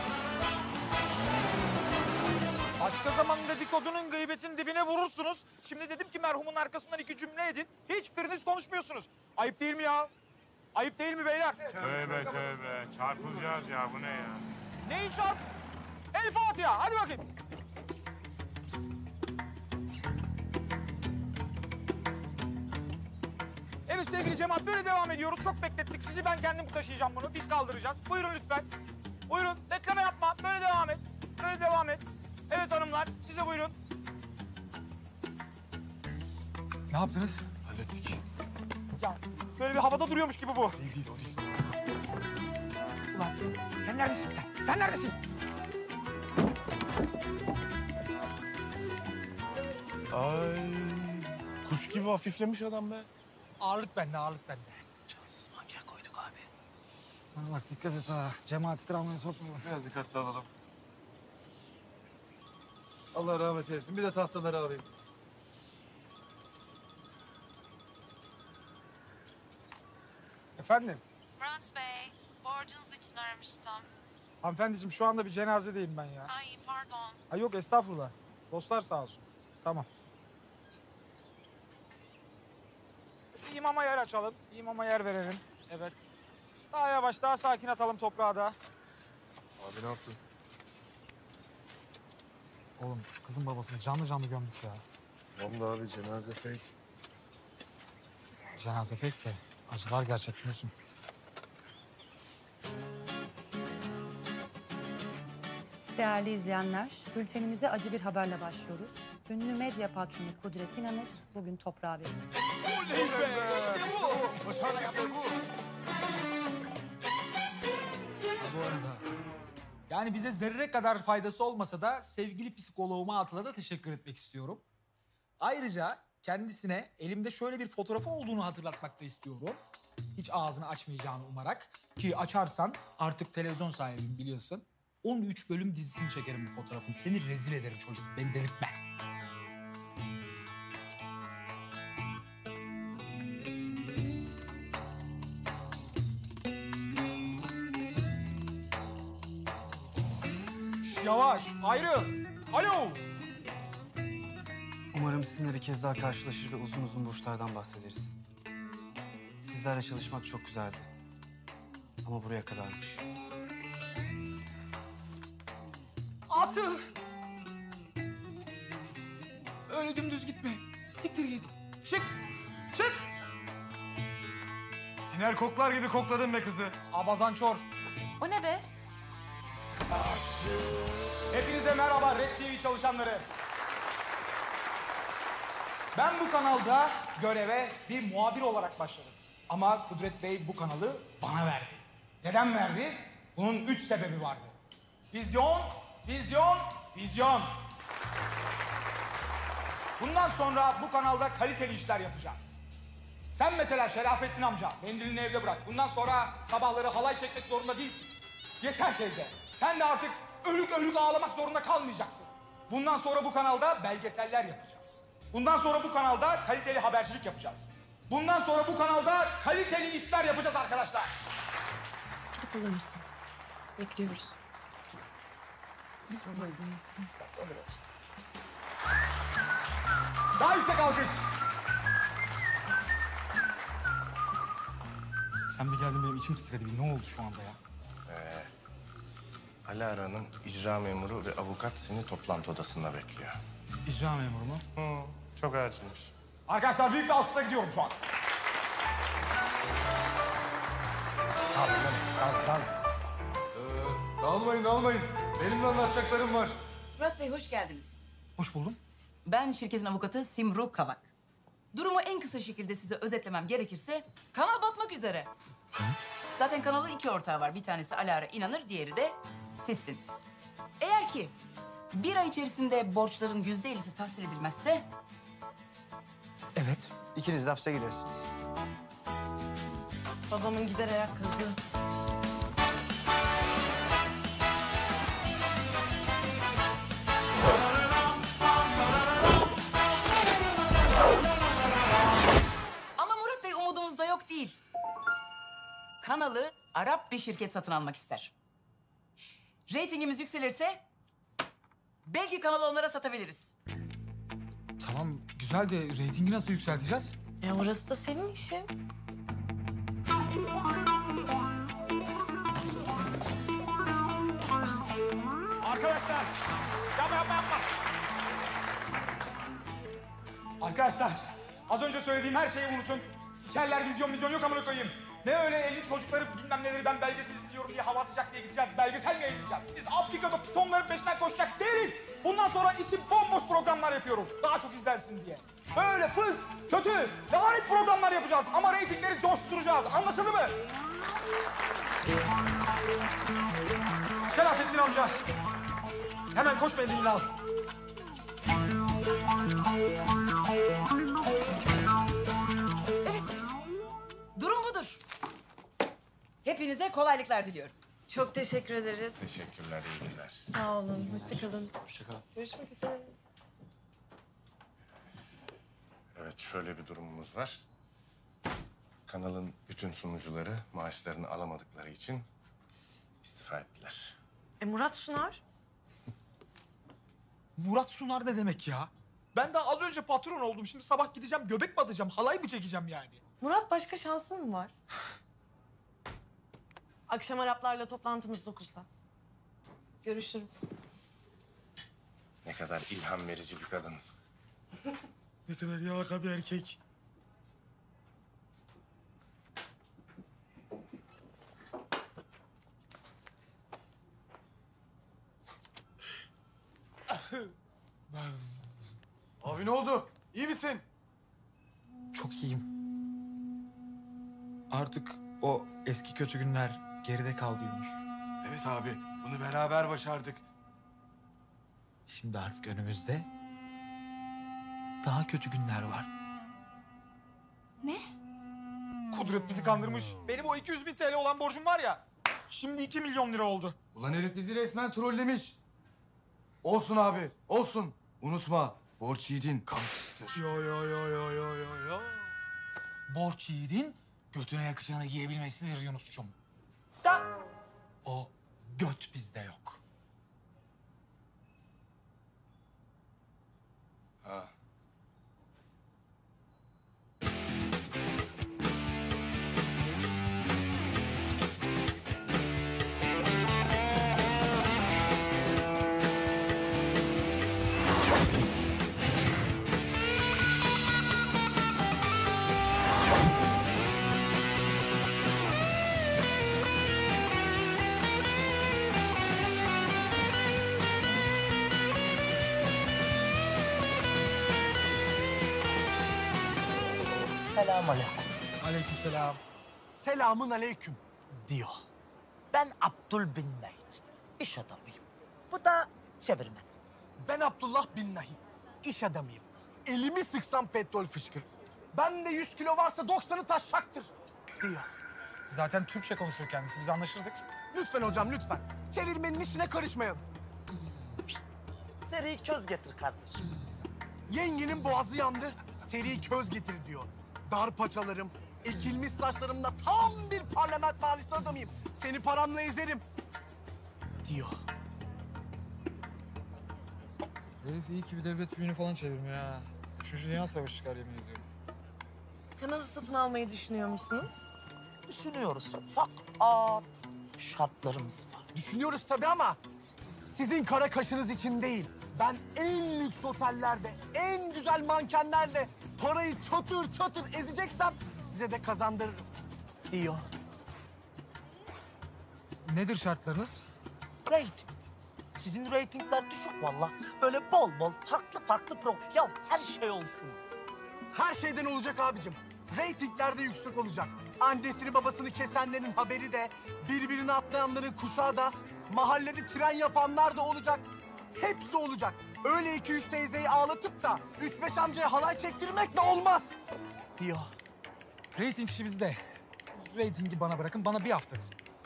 Başka zaman dedikodunun gıybetin dibine vurursunuz. Şimdi dedim ki merhumun arkasından iki cümle edin. Hiçbiriniz konuşmuyorsunuz. Ayıp değil mi ya? Ayıp değil mi beyler? Tövbe tövbe. Çarpılacağız ya. Bu ne ya? Neyi çarp? El Fatiha. Hadi bakayım. Evet sevgili cemaat böyle devam ediyoruz. Çok beklettik. Sizi ben kendim taşıyacağım bunu. Biz kaldıracağız. Buyurun lütfen. Buyurun. Bekleme yapma. Böyle devam et. Böyle devam et. Evet hanımlar. Size buyurun. Ne yaptınız? Hallettik. Ya böyle bir havada duruyormuş gibi bu. Değil değil o değil. Ulan sen, sen neredesin sen? Sen neredesin? Ay kuş gibi hafiflemiş adam be. Ağırlık bende, ağırlık bende. Cansız manken koyduk abi. Bana bak dikkat et ha. Cemaati travmaya sokmuyor. Biraz dikkatli alalım. Allah rahmet eylesin. Bir de tahtaları alayım. Efendim? Murat Bey, borcunuz için aramıştım. Hanımefendiciğim şu anda bir cenazedeyim ben ya. Ay pardon. Ay yok estağfurullah. Dostlar sağ olsun. Tamam. İmama yer açalım. İmama yer verelim. Evet. Daha yavaş, daha sakin atalım toprağa da. Abi ne yaptın? Oğlum kızın babasını canlı canlı gömdük ya. Vallahi abi cenaze fake. Cenaze pek de acılar gerçek biliyorsun. Değerli izleyenler, bültenimize acı bir haberle başlıyoruz. Ünlü medya patronu Kudret İnanır bugün toprağa verildi. Oley be! İşte bu! Başardık be bu. Bu arada yani bize zerre kadar faydası olmasa da sevgili psikoloğuma Atıl'a da teşekkür etmek istiyorum. Ayrıca kendisine elimde şöyle bir fotoğrafı olduğunu hatırlatmak da istiyorum. Hiç ağzını açmayacağını umarak. Ki açarsan artık televizyon sahibiyim biliyorsun. on üç bölüm dizisini çekerim bu fotoğrafın. Seni rezil ederim çocuk. Beni delirtme. Şş, yavaş, ayrı. Alo. Umarım sizinle bir kez daha karşılaşır ve uzun uzun burçlardan bahsederiz. Sizlerle çalışmak çok güzeldi. Ama buraya kadarmış. Atıl. Öyle dümdüz gitme. Siktir git. Çık. Çık. Tiner koklar gibi kokladın be kızı. Abazan çor. O ne be? Hepinize merhaba Red T V çalışanları. Ben bu kanalda göreve bir muhabir olarak başladım. Ama Kudret Bey bu kanalı bana verdi. Neden verdi? Bunun üç sebebi vardı. Vizyon, vizyon, vizyon. Bundan sonra bu kanalda kaliteli işler yapacağız. Sen mesela Şerafettin amca, mendilini evde bırak. Bundan sonra sabahları halay çekmek zorunda değilsin. Yeter teyze. Sen de artık ölük ölük ağlamak zorunda kalmayacaksın. Bundan sonra bu kanalda belgeseller yapacağız. Bundan sonra bu kanalda kaliteli habercilik yapacağız. Bundan sonra bu kanalda kaliteli işler yapacağız arkadaşlar. Gidip alır mısın? Bekliyoruz. Daha yüksek alkış. Sen bir geldin benim içim titredi. Bir ne oldu şu anda ya? Ee, Alara'nın icra memuru ve avukat seni toplantı odasında bekliyor. İcra memuru mu? Hı, çok acilmiş. Arkadaşlar büyük bir alkışla gidiyorum şu an. Dal, dal, dal. Ee, dağılmayın, dağılmayın. Benim de anlatacaklarım var. Murat Bey hoş geldiniz. Hoş buldum. Ben şirketin avukatı Simru Kavak. Durumu en kısa şekilde size özetlemem gerekirse kanal batmak üzere. Zaten kanalın iki ortağı var. Bir tanesi Alara İnanır, diğeri de sizsiniz. Eğer ki bir ay içerisinde borçların yüzde ellisi tahsil edilmezse... Evet. İkiniz de hapse girersiniz. Babamın gider ayak kızı. Ama Murat Bey umudumuz da yok değil. Kanalı Arap bir şirket satın almak ister. Reytingimiz yükselirse belki kanalı onlara satabiliriz. Tamam güzel de reytingi nasıl yükselteceğiz? Ya orası da senin işin. Arkadaşlar. Yapma yapma yapma. Arkadaşlar. Az önce söylediğim her şeyi unutun. Sikerler vizyon vizyon yok amına koyayım. Ne öyle elin çocukları bilmem neleri ben belgesel izliyorum diye hava atacak diye gideceğiz. Belgesel mi yayınlayacağız? Biz Afrika'da pitonların peşinden koşacak değiliz. Bundan sonra işi bomboş programlar yapıyoruz. Daha çok izlensin diye. Böyle fız, kötü, lanet programlar yapacağız. Ama reytingleri coşturacağız. Anlaşıldı mı? Şerafettin amca. Hemen koş mendilini al. Evet. Durum budur. Hepinize kolaylıklar diliyorum. Çok teşekkür ederiz. Teşekkürler, iyi günler. Sağ olun. Hoşçakalın. Hoşçakalın. Görüşmek üzere. Evet, şöyle bir durumumuz var. Kanalın bütün sunucuları maaşlarını alamadıkları için istifa ettiler. E Murat Sunar? Murat Sunar ne demek ya? Ben daha az önce patron oldum. Şimdi sabah gideceğim, göbek mi atacağım, halay mı çekeceğim yani? Murat başka şansın mı var? Akşam Araplarla toplantımız dokuzda. Görüşürüz. Ne kadar ilham verici bir kadın. Ne kadar yalaka bir erkek. Abi ne oldu? İyi misin? Çok iyiyim. Artık o eski kötü günler geride kaldı Yunus. Evet abi, bunu beraber başardık. Şimdi artık önümüzde daha kötü günler var. Ne? Kudret bizi kandırmış. Benim o iki yüz bin T L olan borcum var ya. Şimdi iki milyon lira oldu. Ulan herif bizi resmen trollemiş. Olsun abi, olsun. Unutma, borç yiğidin kamçısıdır. Yo yo yo yo yo yo yo. Borç yiğidin götüne yakışanı giyebilmesidir Yunus'cum. Da o göt bizde yok. Ha. Selamünaleyküm. Aleykümselam. Selamun aleyküm diyor. Ben Abdul bin Nahit. İş adamıyım. Bu da çevirmen. Ben Abdullah bin Nahit. İş adamıyım. Elimi sıksam petrol fışkırır. Ben de yüz kilo varsa doksanı taşaktır diyor. Zaten Türkçe konuşuyor kendisi. Biz anlaşırdık. Lütfen hocam lütfen. Çevirmenin işine karışmayalım. Seri köz getir kardeşim. Yengenin boğazı yandı. Seri köz getir diyor. Dar paçalarım, ekilmiş saçlarımla tam bir parlament mavisi adamıyım. Seni paramla ezerim diyor. Herif iyi ki bir devlet büyüğünü falan çevirmiyor ha. Üçüncü Dünya Savaşı çıkar yemin ediyorum. Kanalı satın almayı düşünüyor musunuz? Düşünüyoruz fakat şartlarımız var. Düşünüyoruz tabii ama sizin kara kaşınız için değil. Ben en lüks otellerde, en güzel mankenlerle parayı çatır çatır ezeceksem size de kazandırırım diyor. Nedir şartlarınız? Rating. Sizin reytingler düşük vallahi. Böyle bol bol farklı farklı pro... Ya her şey olsun. Her şeyden olacak abicim. Reytingler de yüksek olacak. Annesini babasını kesenlerin haberi de, birbirini atlayanların kuşağı da, mahallede tren yapanlar da olacak. Hepsi olacak. Öyle iki üç teyzeyi ağlatıp da üç beş amcaya halay çektirmek de olmaz diyor. Rating işi bizde. Ratingi bana bırakın, bana bir hafta verin.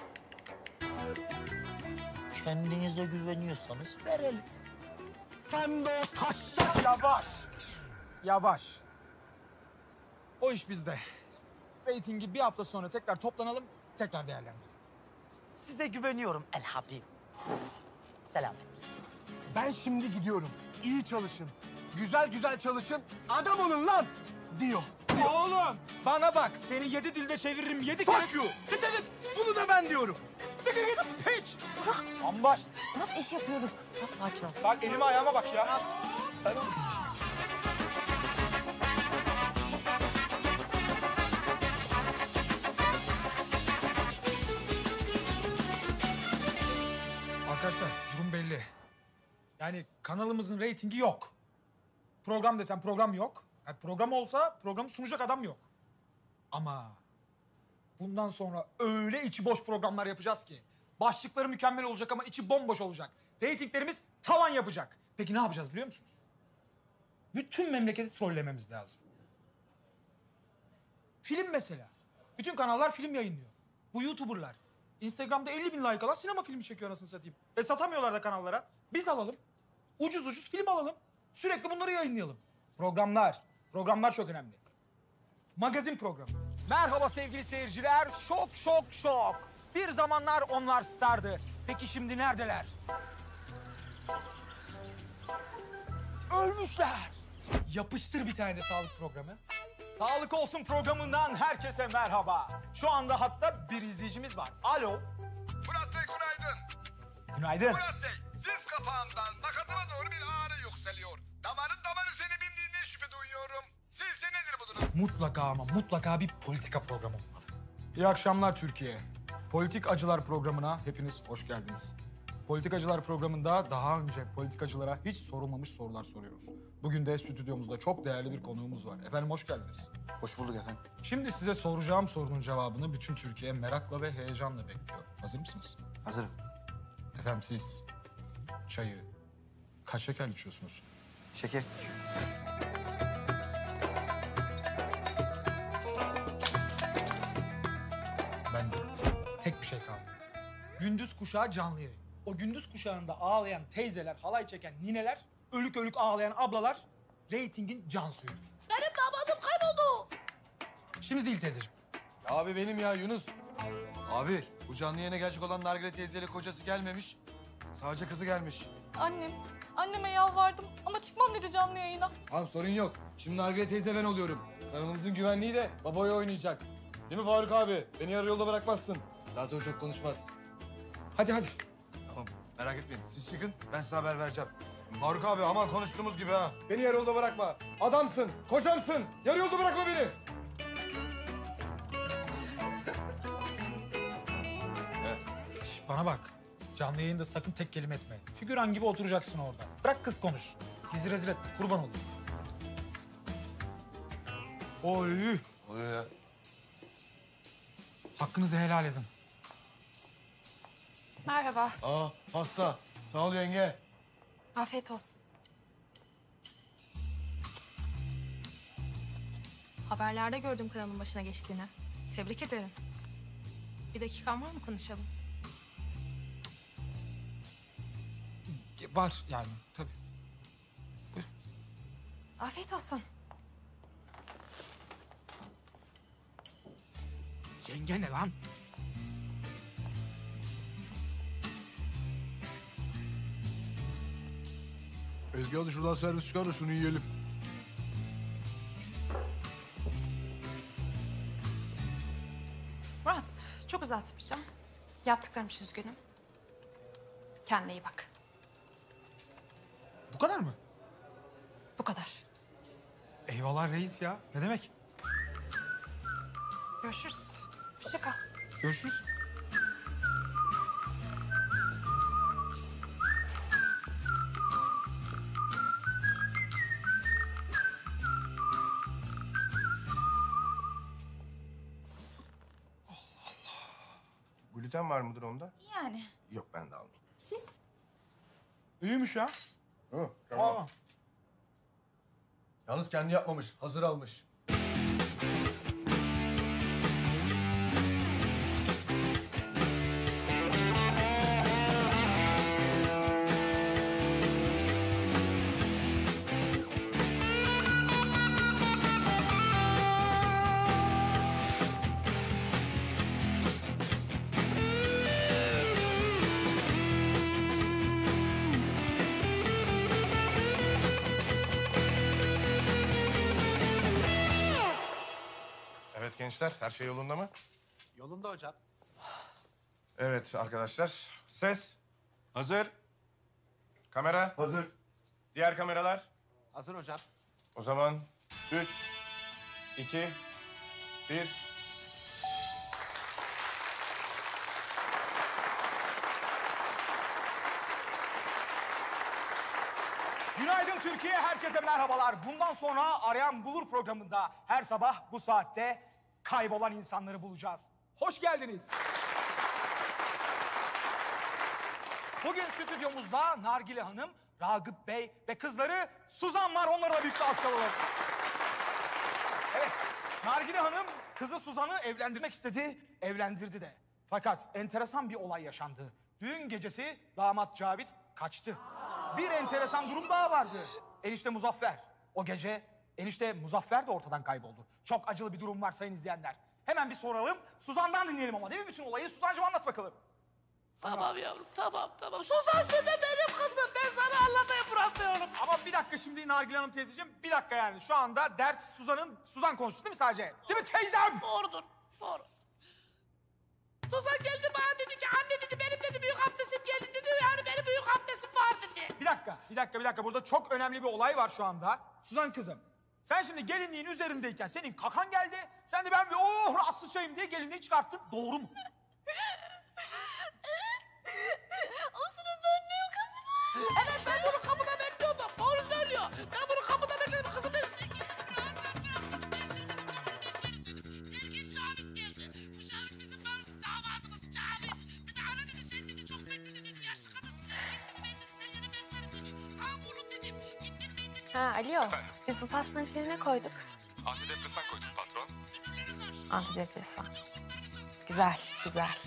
Kendinize güveniyorsanız verelim. Sen de o taşla... Yavaş. Yavaş. O iş bizde. Ratingi bir hafta sonra tekrar toplanalım, tekrar değerlendirelim. Size güveniyorum El Habib. Selamet. Ben şimdi gidiyorum. İyi çalışın. Güzel güzel çalışın. Adam olun lan diyor. Oğlum bana bak, seni yedi dilde çeviririm, yedi kere... Fuck you. Sikerim. Bunu da ben diyorum. Siktir git piç. Ambaş. Murat iş yapıyoruz. Murat sakin ol. Bak elime ayağıma bak ya. Sen... Arkadaşlar durum belli. Yani kanalımızın reytingi yok. Program desem program yok. Yani program olsa programı sunacak adam yok. Ama bundan sonra öyle içi boş programlar yapacağız ki başlıkları mükemmel olacak ama içi bomboş olacak. Reytinglerimiz tavan yapacak. Peki ne yapacağız biliyor musunuz? Bütün memleketi trollememiz lazım. Film mesela. Bütün kanallar film yayınlıyor. Bu YouTuber'lar Instagram'da elli bin like alan sinema filmi çekiyor anasını satayım. E satamıyorlar da kanallara. Biz alalım. Ucuz ucuz film alalım. Sürekli bunları yayınlayalım. Programlar. Programlar çok önemli. Magazin programı. Merhaba sevgili seyirciler. Şok şok şok. Bir zamanlar onlar stardı. Peki şimdi neredeler? Ölmüşler. Yapıştır bir tane de sağlık programı. Sağlık Olsun programından herkese merhaba. Şu anda hatta bir izleyicimiz var. Alo. Murat Bey günaydın. Günaydın. Murat Bey, diz kapağımdan nakatıma doğru bir ağrı yükseliyor. Damarın damar üzerine bindiğinden şüphe duyuyorum. Sizce nedir bu durum? Mutlaka ama mutlaka bir politika programı olmalı. İyi akşamlar Türkiye. Politik Acılar programına hepiniz hoş geldiniz. Politikacılar programında daha önce politikacılara hiç sorulmamış sorular soruyoruz. Bugün de stüdyomuzda çok değerli bir konuğumuz var. Efendim hoş geldiniz. Hoş bulduk efendim. Şimdi size soracağım sorunun cevabını bütün Türkiye merakla ve heyecanla bekliyor. Hazır mısınız? Hazırım. Efendim siz çayı kaç şeker içiyorsunuz? Şekersiz içiyorum. Ben de. Tek bir şey kaldı. Gündüz kuşağı canlı yayın. O gündüz kuşağında ağlayan teyzeler, halay çeken nineler, ölük ölük ağlayan ablalar reytingin can suyudur. Benim damadım kayboldu. Şimdi değil teyzeciğim. Abi benim ya Yunus. Abi bu canlı yayına gelecek olan Nargile teyzeyle kocası gelmemiş. Sadece kızı gelmiş. Annem, anneme yalvardım ama çıkmam dedi canlı yayına. Tamam sorun yok. Şimdi Nargile teyze ben oluyorum. Kanalımızın güvenliği de babaya oynayacak. Değil mi Faruk abi? Beni yarı yolda bırakmazsın. Zaten o çok konuşmaz. Hadi hadi. Tamam merak etmeyin. Siz çıkın ben size haber vereceğim. Faruk abi aman konuştuğumuz gibi ha. Beni yarı yolda bırakma. Adamsın, kocamsın. Yarı yolda bırakma beni. Şş, bana bak. Canlı yayında sakın tek kelime etme. Figüran gibi oturacaksın orada. Bırak kız konuşsun. Bizi rezil etme. Kurban olayım. Oy. oluyor ya? Hakkınızı helal edin. Merhaba. Aa pasta. Sağ ol yenge. Afiyet olsun. Haberlerde gördüm kanalın başına geçtiğini. Tebrik ederim. Bir dakikan var mı konuşalım? Var yani tabii. Afiyet olsun. Yenge ne lan? Ezgi hadi şuradan servis çıkar da şunu yiyelim. Murat, çok uzatmayacağım. Yaptıklarım için üzgünüm. Kendine iyi bak. Bu kadar mı? Bu kadar. Eyvallah reis ya. Ne demek? Görüşürüz. Hoşça kal. Görüşürüz. Gluten var mıdır onda? Yani. Yok ben de almayayım. Siz? İyiymiş ya. Hı, tamam. Yalnız kendi yapmamış. Hazır almış. Evet gençler, her şey yolunda mı? Yolunda hocam. Evet arkadaşlar, ses hazır. Kamera hazır. Diğer kameralar Hazır hocam. o zaman üç, iki, bir. Günaydın Türkiye, herkese merhabalar. Bundan sonra Arayan Bulur programında her sabah bu saatte kaybolan insanları bulacağız. Hoş geldiniz. Bugün stüdyomuzda Nargile Hanım, Ragıp Bey ve kızları Suzan var. Onlara da büyük bir alkış alalım. Evet, Nargile Hanım kızı Suzan'ı evlendirmek istedi, evlendirdi de. Fakat enteresan bir olay yaşandı. Düğün gecesi damat Cavit kaçtı. Bir enteresan durum daha vardı. Enişte Muzaffer. O gece enişte Muzaffer de ortadan kayboldu. Çok acılı bir durum var sayın izleyenler. Hemen bir soralım. Suzan'dan dinleyelim ama değil mi bütün olayı? Suzan'cığım anlat bakalım. Tamam yavrum, tamam tamam. Suzan şimdi benim kızım. Ben sana anlatayım Murat Bey oğlum. Ama bir dakika şimdi Nargile Hanım teyzeciğim. Bir dakika yani. Şu anda dert Suzan'ın... Suzan konuştu değil mi sadece? Değil mi teyzem? Doğrudur, doğru. Suzan geldi bana dedi ki anne dedi benim dedi büyük abdestim geldi dedi. Yani benim büyük abdestim var dedi. Bir dakika, bir dakika, bir dakika. Burada çok önemli bir olay var şu anda. Suzan kızım, sen şimdi gelinliğin üzerindeyken senin kakan geldi. Sen de ben bir oh rahat sıçayım diye gelinliği çıkarttın. Doğru mu? O sırada anne yok aslında. Evet ben bunu kapıda bekliyordum. Doğru söylüyor. Ben bunu kapıda bekledim. Kızım dedim sen git dedim. Rahat rahat bıraktım. Ben seni dedim kapıda beklerim dedim. Derken Cavit geldi. Bu Cavit bizim damadımız Cavit. Bir de ana dedi sen dedi çok bekledin dedi. Yaşlı kadınsın dedi. Gittim ben dedi sen yine beklerim dedi. Tamam oğlum dedim. Gittim ben dedim. Ha alo. Biz bu pastanın içine ne koyduk? Antidepresan koydum patron. Antidepresan. Güzel, güzel.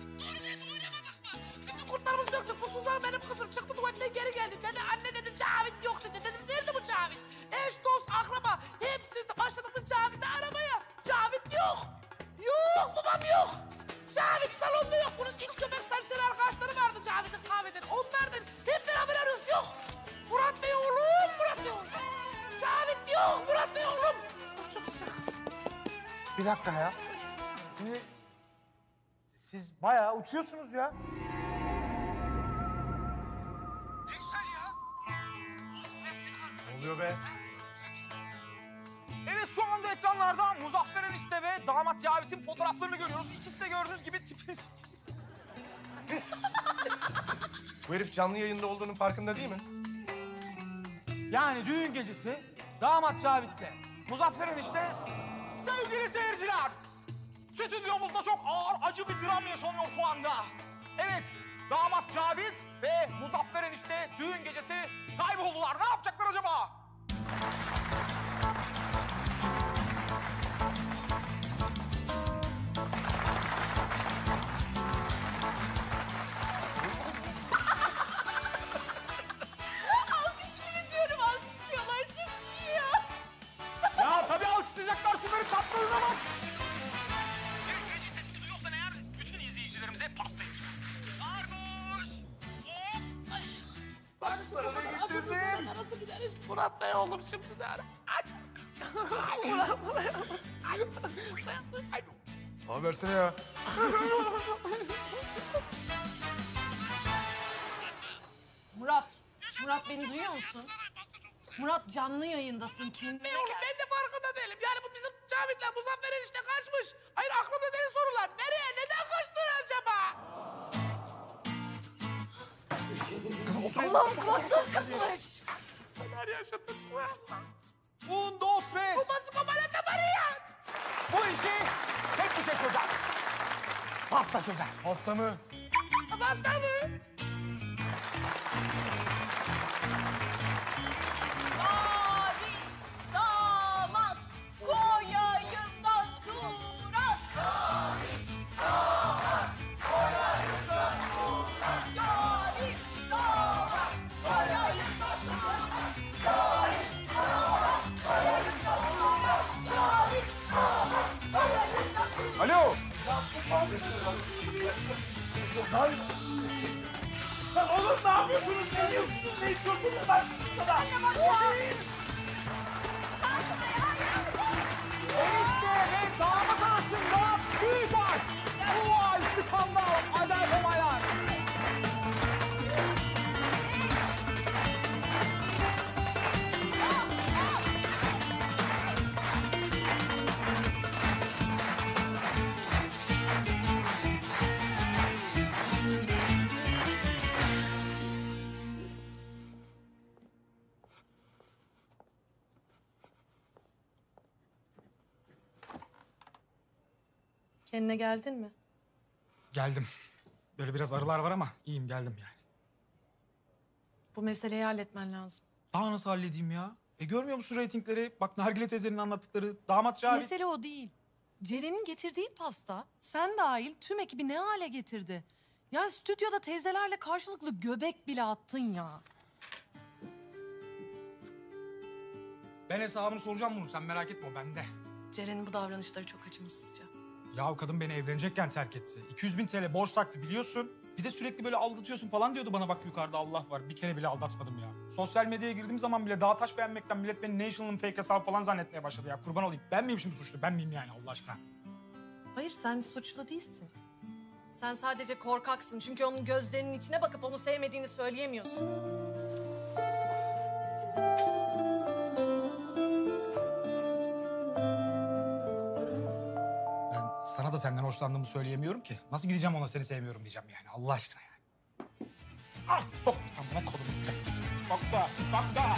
Bütün kurtlarımızı döktük. Bu Suzan benim kızım. Çıktı tuvaletten geri geldi. Dedi anne dedi Cavit yok dedi. Dedim nerede bu Cavit? Eş, dost, akraba. Hepsi başladık biz Cavit'i aramaya. Cavit yok. Yok babam yok. Cavit salonda yok. Bunun ilk köpek serseri arkadaşları vardı Cavit'in kahveden. Onlardan hep beraber arıyoruz yok. Murat Bey oğlum, Murat Bey oğlum. Cavit yok, Murat Bey oğlum. Oh, çok sıcak. Bir dakika ya. Şimdi siz bayağı uçuyorsunuz ya. Ne oluyor be? Evet şu anda ekranlarda Muzaffer Enişte ve damat Cavit'in fotoğraflarını görüyoruz. İkisi de gördüğünüz gibi tipiniz... Bu herif canlı yayında olduğunun farkında değil mi? Yani düğün gecesi damat Cavit'le Muzaffer Enişte Sevgili seyirciler, stüdyomuzda çok ağır acı bir dram yaşanıyor şu anda. Evet, damat Cavit ve Muzaffer enişte düğün gecesi kayboldular. Ne yapacaklar acaba? Alkışlayın diyorum, alkışlıyorlar. Çok iyi ya. Ya tabii alkışlayacaklar, şunların tatlarına bak. Evet, reji sesini duyuyorsan eğer bütün izleyicilerimize pasta istiyorum. Argoş! Hop! Bak sana ne getirdim. Nasıl gideriz Murat Bey oğlum şimdi de. Ay. Murat Bey. Ay. Abi versene ya. Murat, Murat beni duyuyor musun? Murat canlı yayındasın. Kendine Ne oğlum gel. ben de farkında değilim. Yani bu bizim Cavit'le Muzaffer enişte kaçmış. Hayır aklımda senin sorular. Nereye? Neden kaçtılar acaba? Allah'ım kulaklığı kızmış. Neler yaşadık bu ya? Un, dos, tres. Bu basın komalete Maria. Bu işi tek bir şey çözer. Pasta çözer. Pasta mı? Pasta mı? Damat, damat, koyayım da turat. Damat, damat, koyayım da turat. Cavit, damat, koyayım da turat. Cavit, damat, koyayım da turat. Cavit, damat, koyayım da turat. Alo. Lan, lan oğlum ne yapıyorsunuz? Ne yiyorsunuz? Ne içiyorsunuz lan? Sana. Enişte ve damat arasında büyük aşk. Bu ay skandal, acayip olaylar. Kendine geldin mi? Geldim. Böyle biraz arılar var ama iyiyim, geldim yani. Bu meseleyi halletmen lazım. Daha nasıl halledeyim ya? E görmüyor musun reytingleri? Bak Nargile teyzenin anlattıkları, damat Cavit. Mesele o değil. Ceren'in getirdiği pasta sen dahil tüm ekibi ne hale getirdi? Ya stüdyoda teyzelerle karşılıklı göbek bile attın ya. Ben hesabını soracağım bunu, sen merak etme, o bende. Ceren'in bu davranışları çok acımasızca. Ya o kadın beni evlenecekken terk etti. iki yüz bin T L borç taktı biliyorsun. Bir de sürekli böyle aldatıyorsun falan diyordu bana, bak yukarıda Allah var. Bir kere bile aldatmadım ya. Sosyal medyaya girdiğim zaman bile dağ taş beğenmekten millet beni National'ın fake hesabı falan zannetmeye başladı ya. Kurban olayım. Ben miyim şimdi suçlu? Ben miyim yani Allah aşkına? Hayır sen suçlu değilsin. Sen sadece korkaksın çünkü onun gözlerinin içine bakıp onu sevmediğini söyleyemiyorsun. Ben sana da senden hoşlandığımı söyleyemiyorum ki. Nasıl gideceğim ona seni sevmiyorum diyeceğim yani Allah aşkına yani. Ah sok amına kolumu sıktı işte. Sok da sok da.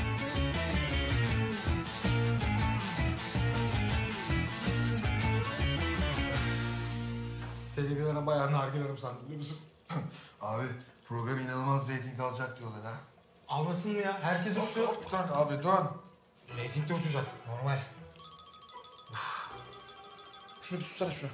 Seni bir ara bayağı nargilerim sandım biliyor musun? Abi program inanılmaz reyting alacak diyorlar ha. Almasın mı ya? Herkes uçtu. Dön abi dön. Reyting de uçacak normal. Uf. Şunu bir tutsana şunu.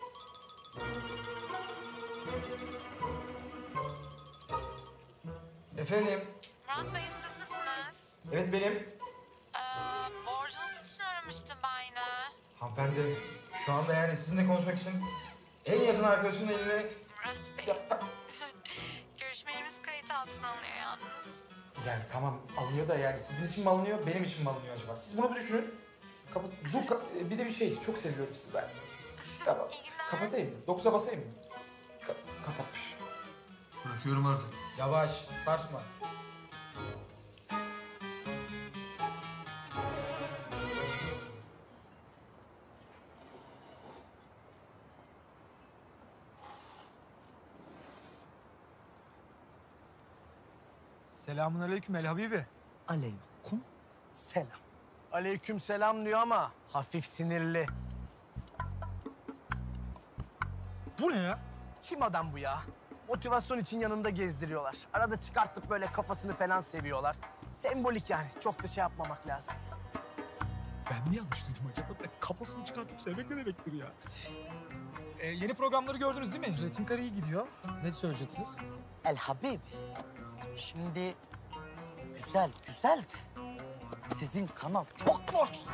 Efendim? Murat Bey siz misiniz? Evet benim. Ee, borcunuz için aramıştım ben yine. Hanımefendi şu anda yani sizinle konuşmak için en yakın arkadaşımın eline... Murat Bey. Görüşmelerimiz kayıt altına alınıyor yalnız. Yani tamam alınıyor da yani sizin için mi alınıyor, benim için mi alınıyor acaba? Siz bunu bir düşünün. Kapat... Dur ka- bir de bir şey, çok seviyorum sizi ben. Tamam. Kapatayım mı? Dokuza basayım mı? Ka- kapatmış. Bırakıyorum artık. Yavaş, sarsma. Selamünaleyküm El Habibi. Aleyküm selam. Aleyküm selam diyor ama hafif sinirli. Bu ne ya? Kim adam bu ya? Motivasyon için yanında gezdiriyorlar. Arada çıkartıp böyle kafasını falan seviyorlar. Sembolik yani. Çok da şey yapmamak lazım. Ben mi yanlış duydum acaba? Kafasını çıkartıp sevmek ne demektir ya? Ee, yeni programları gördünüz değil mi? Reytingler iyi gidiyor. Ne söyleyeceksiniz? El Habib. Şimdi güzel güzel de sizin kanal çok borçlu.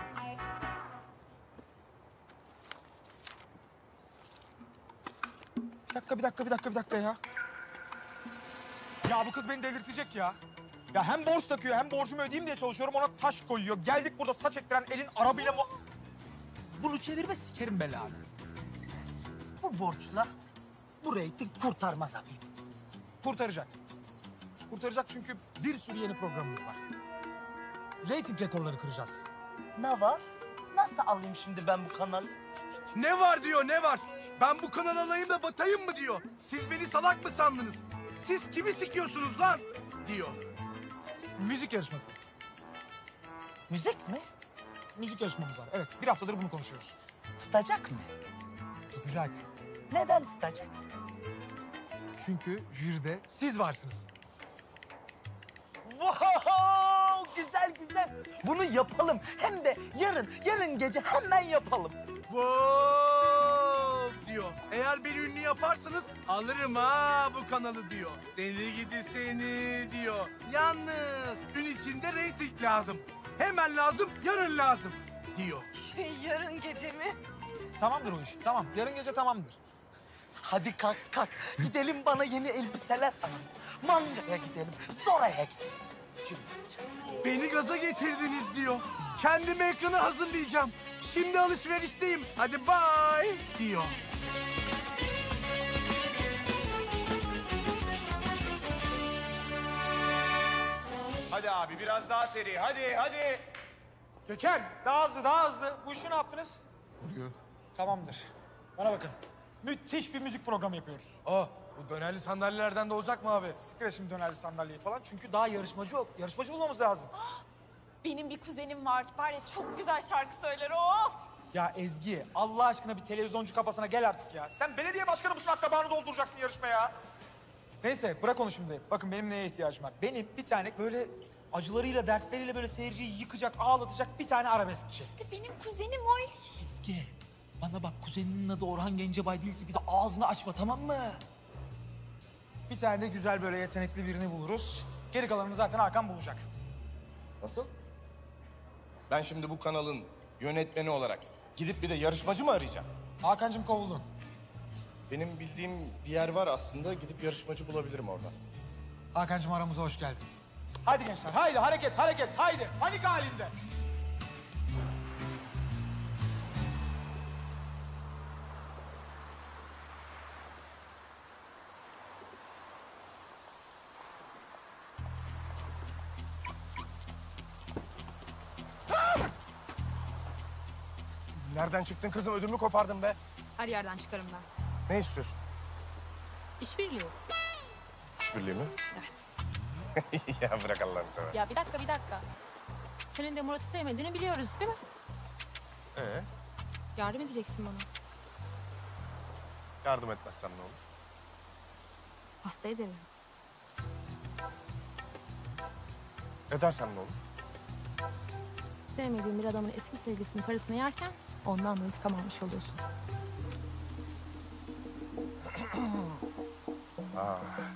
Bir dakika, bir dakika, bir dakika, bir dakika ya. Ya bu kız beni delirtecek ya. Ya hem borç takıyor hem borcumu ödeyeyim diye çalışıyorum ona taş koyuyor. Geldik burada saç ektiren elin arabıyla mı... Bunu çevir ve sikerim belanı. Bu borçla bu reyting kurtarmaz abi. Kurtaracak. Kurtaracak çünkü bir sürü yeni programımız var. Reyting rekorları kıracağız. Ne var? Nasıl alayım şimdi ben bu kanalı? Ne var diyor, ne var? Ben bu kanal alayım da batayım mı diyor. Siz beni salak mı sandınız? Siz kimi sikiyorsunuz lan? Diyor. Müzik yarışması. Müzik mi? Müzik yarışmamız var. Evet, bir haftadır bunu konuşuyoruz. Tutacak mı? Tutacak. Neden tutacak? Çünkü jüride siz varsınız. Wow, güzel güzel. Bunu yapalım. Hem de yarın, yarın gece hemen yapalım. Wow diyor. Eğer beni ünlü yaparsanız alırım ha bu kanalı diyor. Seni gidi seni diyor. Yalnız ün içinde reyting lazım. Hemen lazım, yarın lazım diyor. Yarın gece mi? Tamamdır o iş. Tamam. Yarın gece tamamdır. Hadi kalk kalk. Gidelim bana yeni elbiseler alalım. Mangaya gidelim. Soraya gidelim. Beni gaza getirdiniz diyor. Kendime ekranı hazırlayacağım. Şimdi alışverişteyim. Hadi bye diyor. Hadi abi biraz daha seri. Hadi hadi. Gökhan daha hızlı daha hızlı. Bu işi ne yaptınız? Vuruyor. Tamamdır. Bana bakın. Müthiş bir müzik programı yapıyoruz. Aa, bu dönerli sandalyelerden de olacak mı abi? Siktir şimdi dönerli sandalyeyi falan. Çünkü daha yarışmacı yok. Yarışmacı bulmamız lazım. Benim bir kuzenim var. Var ya çok güzel şarkı söyler. Of! Ya Ezgi Allah aşkına bir televizyoncu kafasına gel artık ya. Sen belediye başkanı mısın akrabanı dolduracaksın yarışmaya? Neyse bırak onu şimdi. Bakın benim neye ihtiyacım var. Benim bir tane böyle acılarıyla dertleriyle böyle seyirciyi yıkacak, ağlatacak bir tane arabeskçi. İşte benim kuzenim o. Ezgi, bana bak kuzeninin adı Orhan Gencebay değilse bir de ağzını açma tamam mı? Bir tane de güzel böyle yetenekli birini buluruz. Geri kalanını zaten Hakan bulacak. Nasıl? Ben şimdi bu kanalın yönetmeni olarak gidip bir de yarışmacı mı arayacağım? Hakan'cığım kovuldun. Benim bildiğim bir yer var aslında. Gidip yarışmacı bulabilirim oradan. Hakan'cığım aramıza hoş geldin. Haydi gençler, haydi hareket, hareket, haydi. Panik halinde. Nereden çıktın kızım? Ödümü kopardın be. Her yerden çıkarım ben. Ne istiyorsun? İşbirliği. İşbirliği mi? Evet. Ya bırak Allah'ını seversen. Ya bir dakika bir dakika. Senin de Murat'ı sevmediğini biliyoruz değil mi? Ee, Yardım edeceksin bana. yardım etmezsem ne olur? Hasta ederim. Edersem ne olur? Sevmediğin bir adamın eski sevgilisinin parasını yerken ondan da intikam almış oluyorsun. Aa,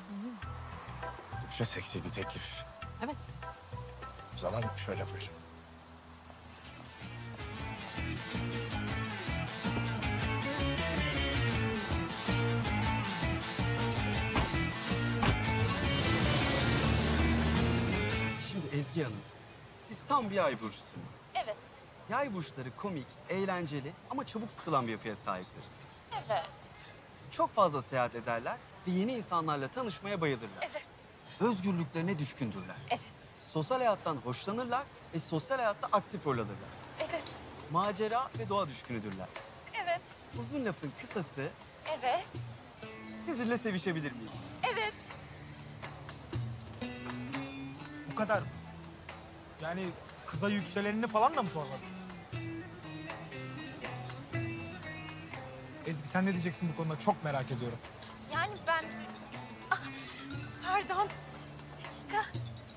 çok seksi bir teklif. Evet. O zaman şöyle buyur. Şimdi Ezgi Hanım, siz tam bir yay burcusunuz. Evet. Yay burçları komik, eğlenceli ama çabuk sıkılan bir yapıya sahiptir. Evet. Çok fazla seyahat ederler ve yeni insanlarla tanışmaya bayılırlar. Evet. Özgürlüklerine düşkündürler. Evet. Sosyal hayattan hoşlanırlar ve sosyal hayatta aktif rol alırlar. Evet. Macera ve doğa düşkünüdürler. Evet. Uzun lafın kısası, Evet. sizinle sevişebilir miyiz? Evet. Bu kadar. Yani kıza yükselenini falan da mı sormadın? Ezgi sen ne diyeceksin bu konuda? Çok merak ediyorum. Yani ben... Ah, pardon. Bir dakika.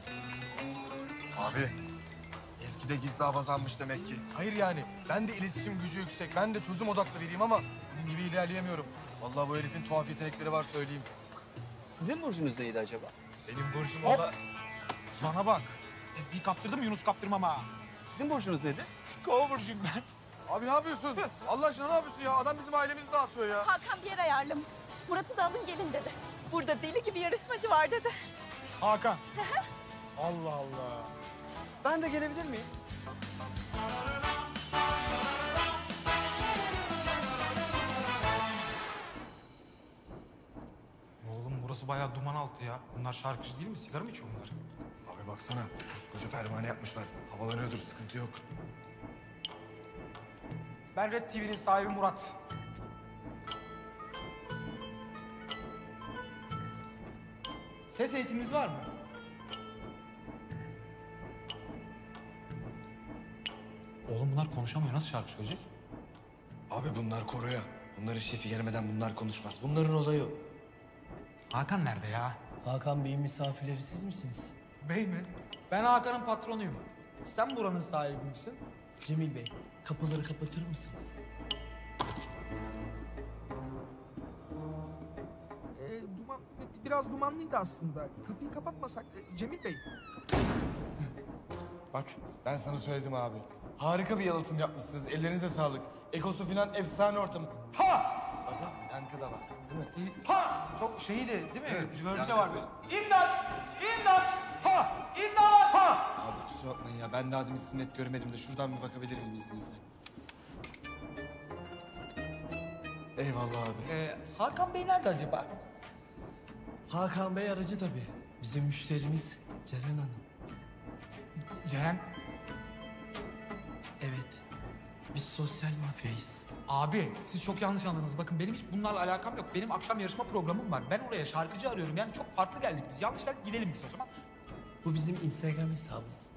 Abi, Ezgi de gizli avazanmış demek ki. Hayır yani, ben de iletişim gücü yüksek, ben de çözüm odaklı biriyim ama bunun gibi ilerleyemiyorum. Vallahi bu herifin tuhaf yetenekleri var söyleyeyim. Sizin burcunuz neydi acaba? Benim burcum Hop. ola... Bana bak. Ezgi'yi kaptırdım Yunus kaptırmam ha. Sizin burcunuz neydi? Kova burcuyum ben. Abi ne yapıyorsun? Allah aşkına ne yapıyorsun ya? Adam bizim ailemizi dağıtıyor ya. Hakan bir yer ayarlamış. Murat'ı da alın gelin dedi. Burada deli gibi yarışmacı var dedi. Hakan. Allah Allah. Ben de gelebilir miyim? Oğlum burası bayağı duman altı ya. Bunlar şarkıcı değil mi? Sigara mı içiyor bunlar? Abi baksana, koskoca pervane yapmışlar. Havalanıyordur, sıkıntı yok. Ben Red T V'nin sahibi Murat. Ses eğitiminiz var mı? Oğlum bunlar konuşamıyor. Nasıl şarkı söyleyecek? Abi bunlar koroya. Bunların şefi gelmeden bunlar konuşmaz. Bunların olayı o. Hakan nerede ya? Hakan Bey'in misafirleri siz misiniz? Bey mi? Ben Hakan'ın patronuyum. Sen buranın sahibi misin? Cemil Bey, kapıları kapatır mısınız? Ee, duman, biraz dumanlıydı aslında. Kapıyı kapatmasak. Ee, Cemil Bey. Bak ben sana söyledim abi. Harika bir yalıtım yapmışsınız. Ellerinize sağlık. Ekosu filan efsane ortam. Ha! Bakın yankı da var. Değil mi? Ha! Çok şeydi değil mi? Evet, Rörbü de yankısı. var. İmdat! İmdat! Ha! İmdat! Ha! Abi kusura bakmayın ya. Ben daha demin sizi net görmedim de şuradan bir bakabilir miyim izninizle? Eyvallah abi. Ee, Hakan Bey nerede acaba? Hakan Bey aracı tabii. Bizim müşterimiz Ceren Hanım. Ceren. Evet. Biz sosyal mafyayız. Abi siz çok yanlış anladınız. Bakın benim hiç bunlarla alakam yok. Benim akşam yarışma programım var. Ben oraya şarkıcı arıyorum. Yani çok farklı geldik biz. Yanlış geldik, gidelim biz o zaman. Bu bizim Instagram hesabımız.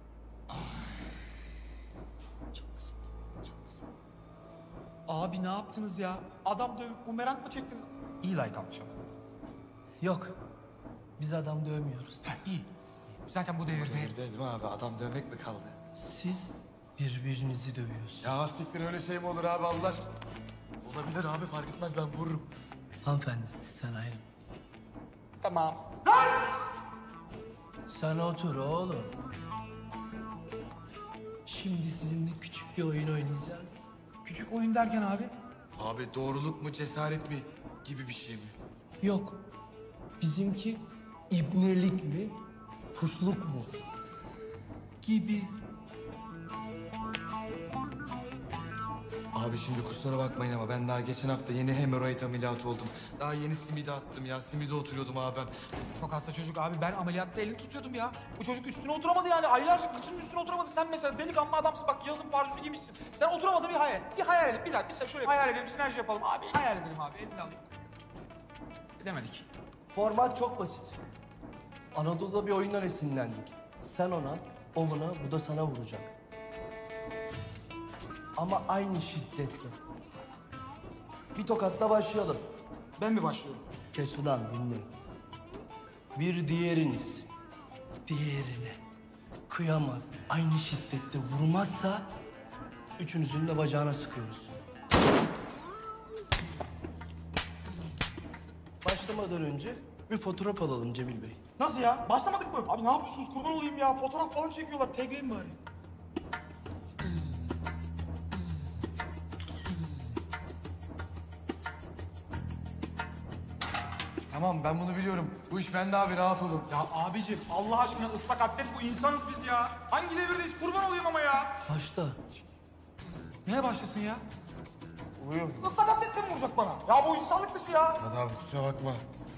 Abi ne yaptınız ya? Adam dövüp bumerang mı çektiniz? İyi like almış ama. Yok. Biz adam dövmüyoruz. İyi. Zaten bu devirde... Devirde değil mi abi? Adam dövmek mi kaldı? Siz birbirinizi dövüyorsunuz. Ya siktir öyle şey mi olur abi Allah aşkına? Olabilir abi fark etmez ben vururum. Hanımefendi sen ayrıl. Tamam. Sen otur oğlum. Şimdi sizinle küçük bir oyun oynayacağız. Küçük oyun derken abi? Abi doğruluk mu cesaret mi gibi bir şey mi? Yok. Bizimki ibnelik mi, puşluk mu? Gibi. Abi şimdi kusura bakmayın ama ben daha geçen hafta yeni hemoroid ameliyatı oldum. Daha yeni simide attım ya. Simide oturuyordum abi ben. Çok hasta çocuk abi. Ben ameliyatta elini tutuyordum ya. Bu çocuk üstüne oturamadı yani. Aylarca kıçının üstüne oturamadı. Sen mesela delikanlı adamsın. Bak yazın pardüsü giymişsin. Sen oturamadın bir hayal et. Bir hayal edin. Bir dakika. Bir dakika şöyle hayal edelim. Sinerji yapalım. Abi hayal edelim abi. Elini alayım. Edemedik. Format çok basit. Anadolu'da bir oyundan esinlendik. Sen ona, o buna, bu da sana vuracak. Ama aynı şiddetle. Bir tokatla başlayalım. Ben mi başlıyorum? Kes ulan dinle. Bir diğeriniz diğerine kıyamaz, aynı şiddette vurmazsa üçünüzün de bacağına sıkıyoruz. Başlamadan önce bir fotoğraf alalım Cemil Bey. Nasıl ya? Başlamadık mı? Abi ne yapıyorsunuz? Kurban olayım ya. Fotoğraf falan çekiyorlar. Tagleyin bari. Tamam ben bunu biliyorum. Bu iş bende abi rahat olun. Ya abicim Allah aşkına ıslak atlet bu insanız biz ya. Hangi devirdeyiz? Kurban olayım ama ya. Başta. Neye başlasın ya? Uyuyor. Islak atletle mi vuracak bana? Ya bu insanlık dışı ya. Hadi abi kusura bakma.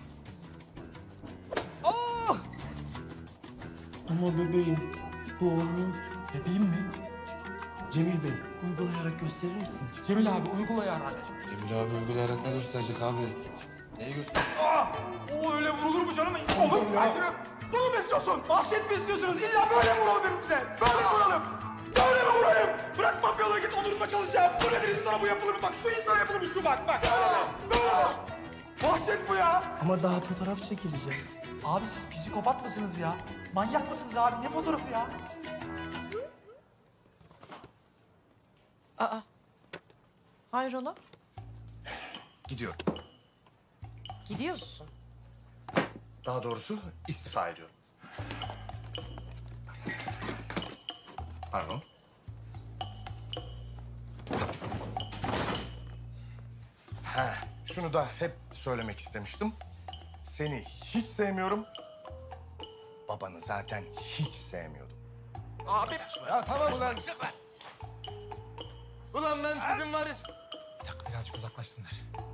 Ah! Ama bebeğim bu olmuyor ki. Bebeğim mi? Cemil Bey uygulayarak gösterir misiniz? Cemil abi uygulayarak. Cemil abi uygulayarak ne gösterecek abi? Neyi göster? Ah! O öyle vurulur mu canım? Olur mu? Sakinim. Bunu mu istiyorsun? Vahşet mi istiyorsunuz? İlla böyle vuralım birbirimize. Böyle vuralım. Böyle mi vurayım? Bırak mafyalığı git onurumla çalışacağım. Bu nedir insana bu yapılır mı? Bak şu insana yapılır mı? Şu bak bak. Böyle böyle. Vahşet bu ya. Ama daha fotoğraf çekileceğiz. Abi siz psikopat mısınız ya? Manyak mısınız abi? Ne fotoğrafı ya? Aa. Hayrola? Gidiyorum. Gidiyorsun. Daha doğrusu istifa ediyorum. Pardon. He, şunu da hep söylemek istemiştim. Seni hiç sevmiyorum. Babanı zaten hiç sevmiyordum. Abi. Ya tamam ulan. Ulan ben sizin var ya... Bir dakika birazcık uzaklaşsınlar.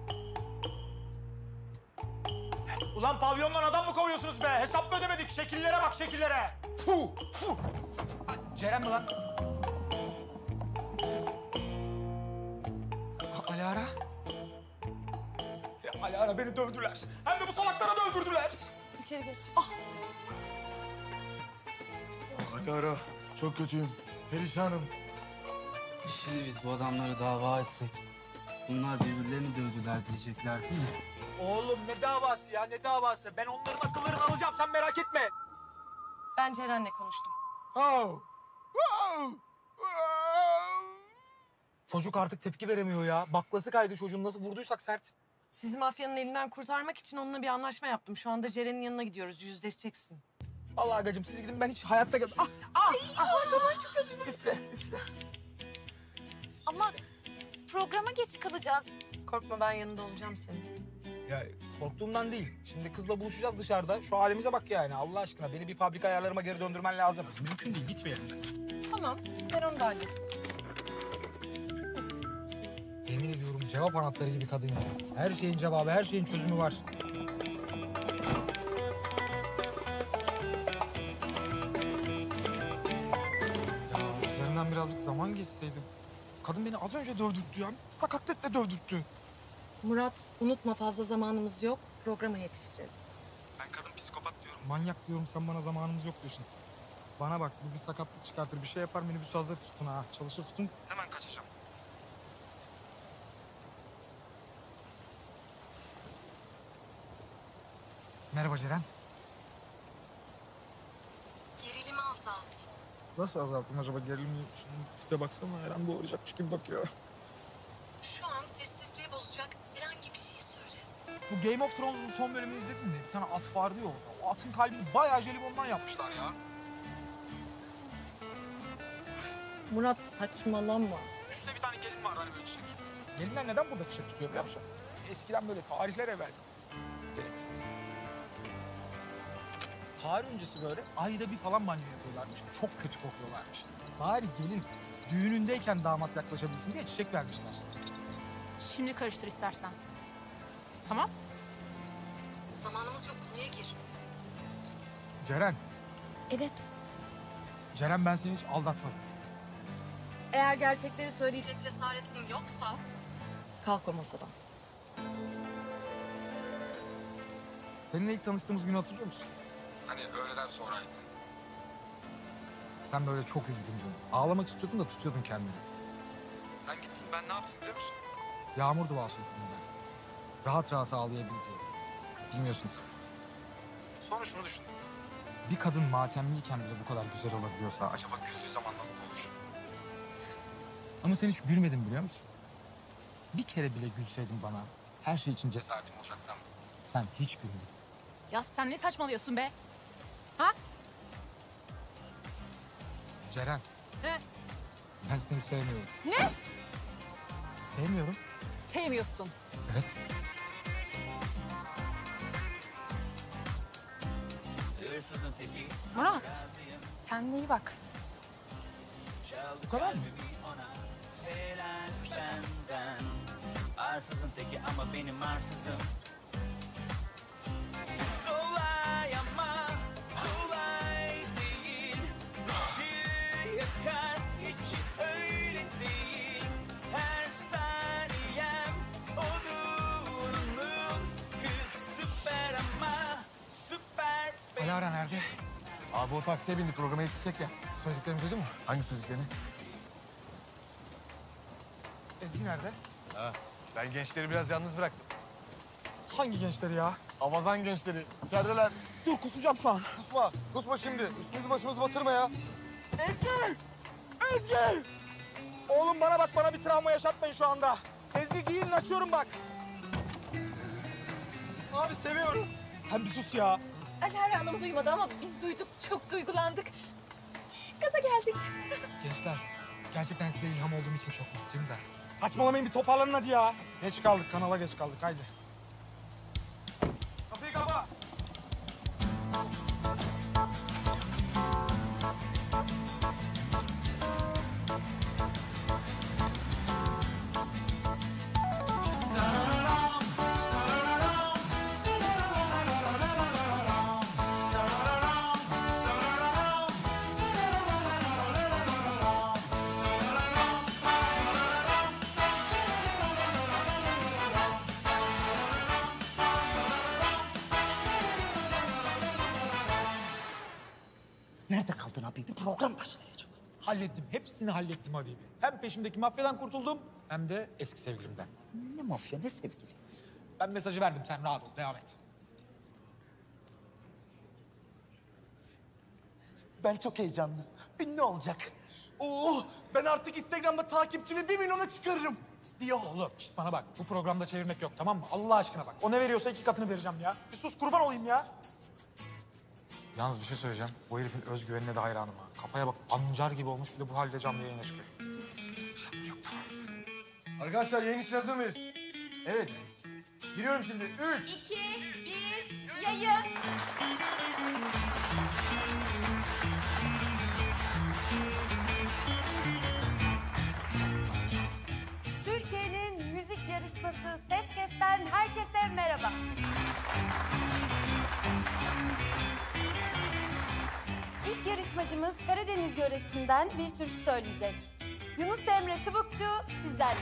Ulan pavyondan adam mı kovuyorsunuz be? Hesap mı ödemedik? Şekillere bak şekillere. Puh, puh. Ceren mi lan? Alara. Ya Alara beni dövdüler. Hem de bu salaklara da öldürdüler. İçeri geç. Ah, Alara, çok kötüyüm. Perişanım. Şimdi biz bu adamları dava etsek, bunlar birbirlerini dövdüler diyecekler değil mi? Oğlum ne davası ya ne davası? Ben onların akıllarını alacağım sen merak etme. Ben Ceren'le konuştum. Oh. Oh. Çocuk artık tepki veremiyor ya. Baklası kaydı çocuğun nasıl vurduysak sert. Sizi mafyanın elinden kurtarmak için onunla bir anlaşma yaptım. Şu anda Ceren'in yanına gidiyoruz. Yüzleşeceksin. Allah agacım siz gidin ben hiç hayatta gel. Ah ah ah. Tamam çok özür dilerim. Üfle üfle. Ama programa geç kalacağız. Korkma ben yanında olacağım senin. Ya korktuğumdan değil. Şimdi kızla buluşacağız dışarıda. Şu halimize bak yani Allah aşkına. Beni bir fabrika ayarlarıma geri döndürmen lazım. Mümkün değil gitmeyelim ben. Tamam ben onu da hallettim. Yemin ediyorum cevap anahtarı gibi kadın ya. Her şeyin cevabı, her şeyin çözümü var. Ya üzerinden birazcık zaman geçseydim. Kadın beni az önce dövdürttü ya. Sakatletle dövdürttü. Murat unutma fazla zamanımız yok. Programa yetişeceğiz. Ben kadın psikopat diyorum. Manyak diyorum sen bana zamanımız yok diyorsun. Bana bak bu bir sakatlık çıkartır bir şey yapar minibüs hazır tutun ha. Çalışır tutun hemen kaçacağım. Merhaba Ceren. Gerilimi azalt. Nasıl azaltayım acaba gerilimi? Şimdi tipe baksana her an doğuracakmış gibi bakıyor. Şu an sessizliği bozacak herhangi bir şey söyle. Bu Game of Thrones'un son bölümünü izledin mi? Bir tane at vardı ya orada. O atın kalbini bayağı jelibondan yapmışlar ya. Murat saçmalama. Üstüne bir tane gelin vardı hani böyle çiçek. Gelinler neden burada çiçek tutuyor biliyor musun? Eskiden böyle tarihler evvel. Evet. Tarih öncesi böyle ayda bir falan banyo yapıyorlarmış. Çok kötü kokuyorlarmış. Bari gelin düğünündeyken damat yaklaşabilsin diye çiçek vermişler. Şimdi karıştır istersen. Tamam. Zamanımız yok konuya gir. Ceren, Evet. Ceren ben seni hiç aldatmadım. Eğer gerçekleri söyleyecek cesaretin yoksa kalk o masadan. Seninle ilk tanıştığımız günü hatırlıyor musun? Hani öğleden sonraydı. Sen böyle çok üzgündün. Ağlamak istiyordun da tutuyordun kendini. Sen gittin ben ne yaptım biliyor musun? Yağmur dua soktum ben. Rahat rahat ağlayabildi. Bilmiyorsun tabii. Sonra şunu düşündüm. Bir kadın matemliyken bile bu kadar güzel olabiliyorsa acaba güldüğü zaman nasıl olur? Ama sen hiç gülmedin biliyor musun? Bir kere bile gülseydin bana her şey için cesaretim olacaktı ama sen hiç gülmedin. Ya sen ne saçmalıyorsun be? Ha? Ceren, Ne? ben seni sevmiyorum. Ne? Sevmiyorum. Sevmiyorsun. Evet. Murat, kendine iyi bak. Bu kadar mı? Arsızın teki ama benim arsızım. Kolay ama kolay değil. Işığı yakar içi öyle değil. Her saniyem onunun kız süper ama süper. Alara nerede? Abi o taksiye bindi programa yetişecek ya. Söylediklerimi duydun mu? Hangi söylediklerini? Ezgi nerede? Ha, ben gençleri biraz yalnız bıraktım. Hangi gençleri ya? Avazan gençleri. İçerideler. Dur kusacağım şu an. Kusma. Kusma şimdi. Üstümüzü başımızı batırma ya. Ezgi! Ezgi! Oğlum bana bak, bana bir travma yaşatmayın şu anda. Ezgi giyinin, açıyorum bak. Abi seviyorum. Sen bir sus ya. Alara Hanım duymadı ama biz duyduk, çok duygulandık. Gaza geldik. Gençler, gerçekten size ilham olduğum için çok mutluyum da. Saçmalamayın, bir toparlanın hadi ya. Geç kaldık, kanala geç kaldık, haydi. Kapıyı kapa. Nerede kaldın abi? Bir program başlayacak. Hallettim, hepsini hallettim Habibi. Hem peşimdeki mafyadan kurtuldum, hem de eski sevgilimden. Ne mafya, ne sevgili? Ben mesajı verdim, sen rahat ol, devam et. Ben çok heyecanlı. Ünlü olacak. Oo, ben artık Instagram'da takipçimi bir milyona çıkarırım diyor. Oğlum şişt, bana bak, bu programda çevirmek yok, tamam mı? Allah aşkına bak, o ne veriyorsa iki katını vereceğim ya. Bir sus, kurban olayım ya. Yalnız bir şey söyleyeceğim, bu herifin özgüvenine de hayranım ha. Kafaya bak, pancar gibi olmuş, bir de bu halde canlı yayına çıkıyor. Arkadaşlar yayın için hazır mıyız? Evet. Giriyorum şimdi. Üç. İki, bir, yayın. Türkiye'nin müzik yarışması Ses Kes'ten herkese merhaba. İlk yarışmacımız Karadeniz yöresinden bir türkü söyleyecek. Yunus Emre Çubukçu sizlerle.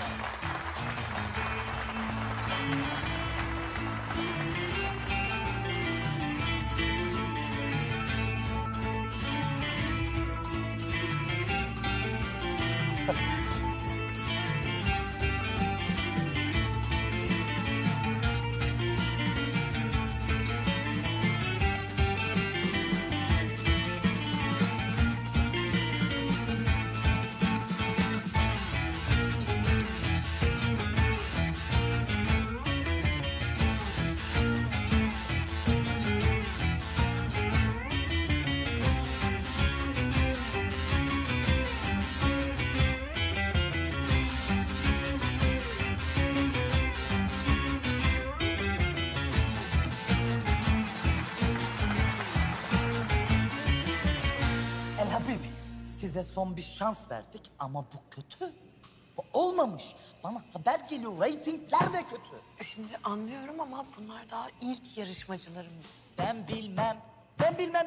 El Habibi, size son bir şans verdik ama bu kötü. Bu olmamış. Bana haber geliyor, reytingler de kötü. Şimdi anlıyorum ama bunlar daha ilk yarışmacılarımız. Ben bilmem, ben bilmem.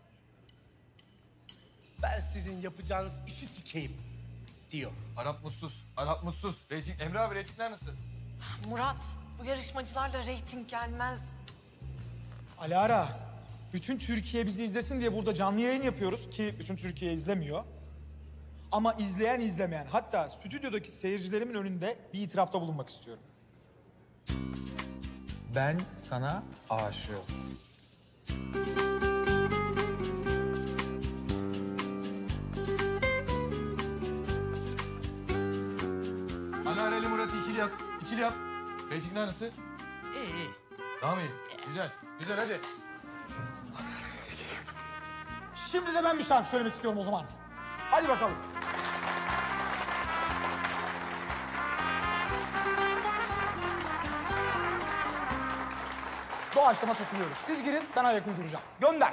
Ben sizin yapacağınız işi sikeyim diyor. Arap mutsuz. Arap mutsuz. Reyting, Emre abi reytingler nasıl? Murat, bu yarışmacılarla reyting gelmez. Alara, bütün Türkiye bizi izlesin diye burada canlı yayın yapıyoruz ki bütün Türkiye izlemiyor. Ama izleyen izlemeyen, hatta stüdyodaki seyircilerimin önünde bir itirafta bulunmak istiyorum. Ben sana aşığım. Alareli Murat'ı ikili yap. İkili yap. Reytingler nasıl? İyi iyi. Tamam iyi. Güzel. Güzel hadi. Şimdi de ben bir şarkı söylemek istiyorum o zaman. Hadi bakalım. Doğaçlama takılıyoruz. Siz girin, ben ayak uyduracağım. Gönder.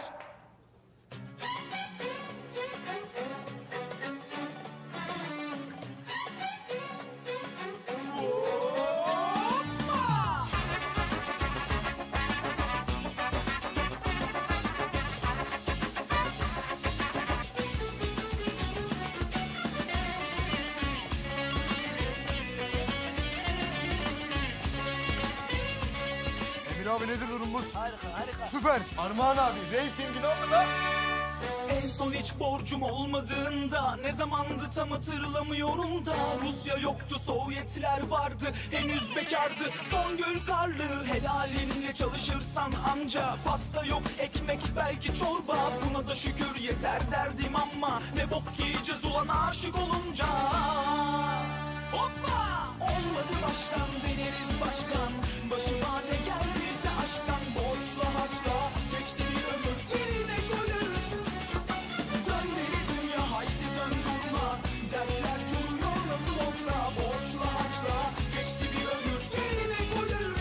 Emir abi nedir durumumuz? Harika, harika. Süper. Armağan abi reytingin oldu lan. En son hiç borcum olmadığında, ne zamandı tam hatırlamıyorum da. Rusya yoktu, Sovyetler vardı, henüz bekardı Songül Karlı. Helalinle çalışırsan anca, pasta yok ekmek belki çorba. Buna da şükür yeter derdim ama ne bok yiyeceğiz ulan aşık olunca. Hoppa! Olmadı baştan deneriz başkan. Başıma ne geldiyse aşktan, borçla harçla geçti bir ömür, yerine koyarız. Dön deli dünya haydi dön durma, dertler duruyor nasıl olsa. Borçla harçla geçti bir ömür, yerine koyarız.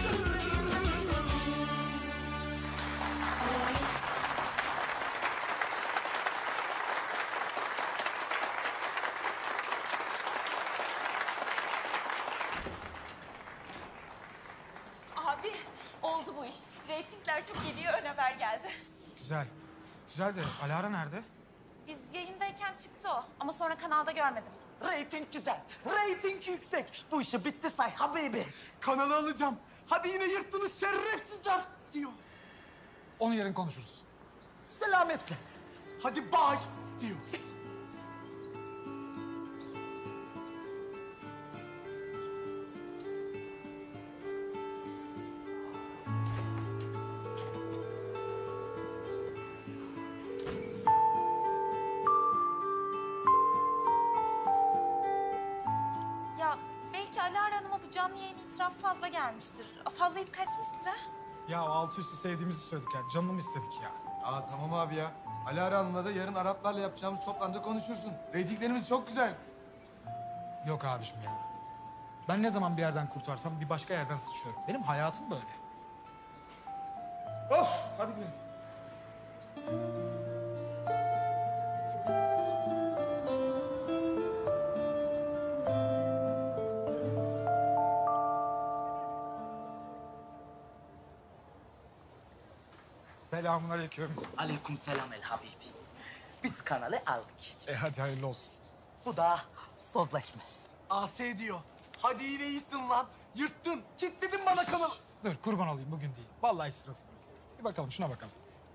Abi oldu bu iş. Reytingler çok iyi diye ön haber geldi. Güzel. Güzel de Alara nerede? Biz yayındayken çıktı o ama sonra kanalda görmedim. Rating güzel, rating yüksek. Bu işi bitti say habibi. Kanalı alacağım. Hadi yine yırttınız şerefsizler diyor. Onu yarın konuşuruz. Selametle. Hadi bye diyor. Ya belki Alara Hanım'a bu canlı yayın itirafı fazla gelmiştir. Afallayıp kaçmıştır ha. Ya altı üstü sevdiğimizi söyledik ya. Canımı istedik ya. Aa tamam abi ya. Alara Hanım'la da yarın Araplarla yapacağımız toplantıda konuşursun. Reytinglerimiz çok güzel. Yok abiciğim ya. Ben ne zaman bir yerden kurtarsam bir başka yerden sıçıyorum. Benim hayatım böyle. Of! Hadi gidelim. Selamun aleyküm. Aleyküm selam el habibi. Biz kanalı aldık. E hadi hayırlı olsun. Bu da sözleşme. A S diyor. Hadi yine iyisin lan. Yırttın. Kilitledin bana kanalı. Dur kurban olayım bugün değil. Vallahi hiç sırası değil. Bir bakalım şuna bakalım.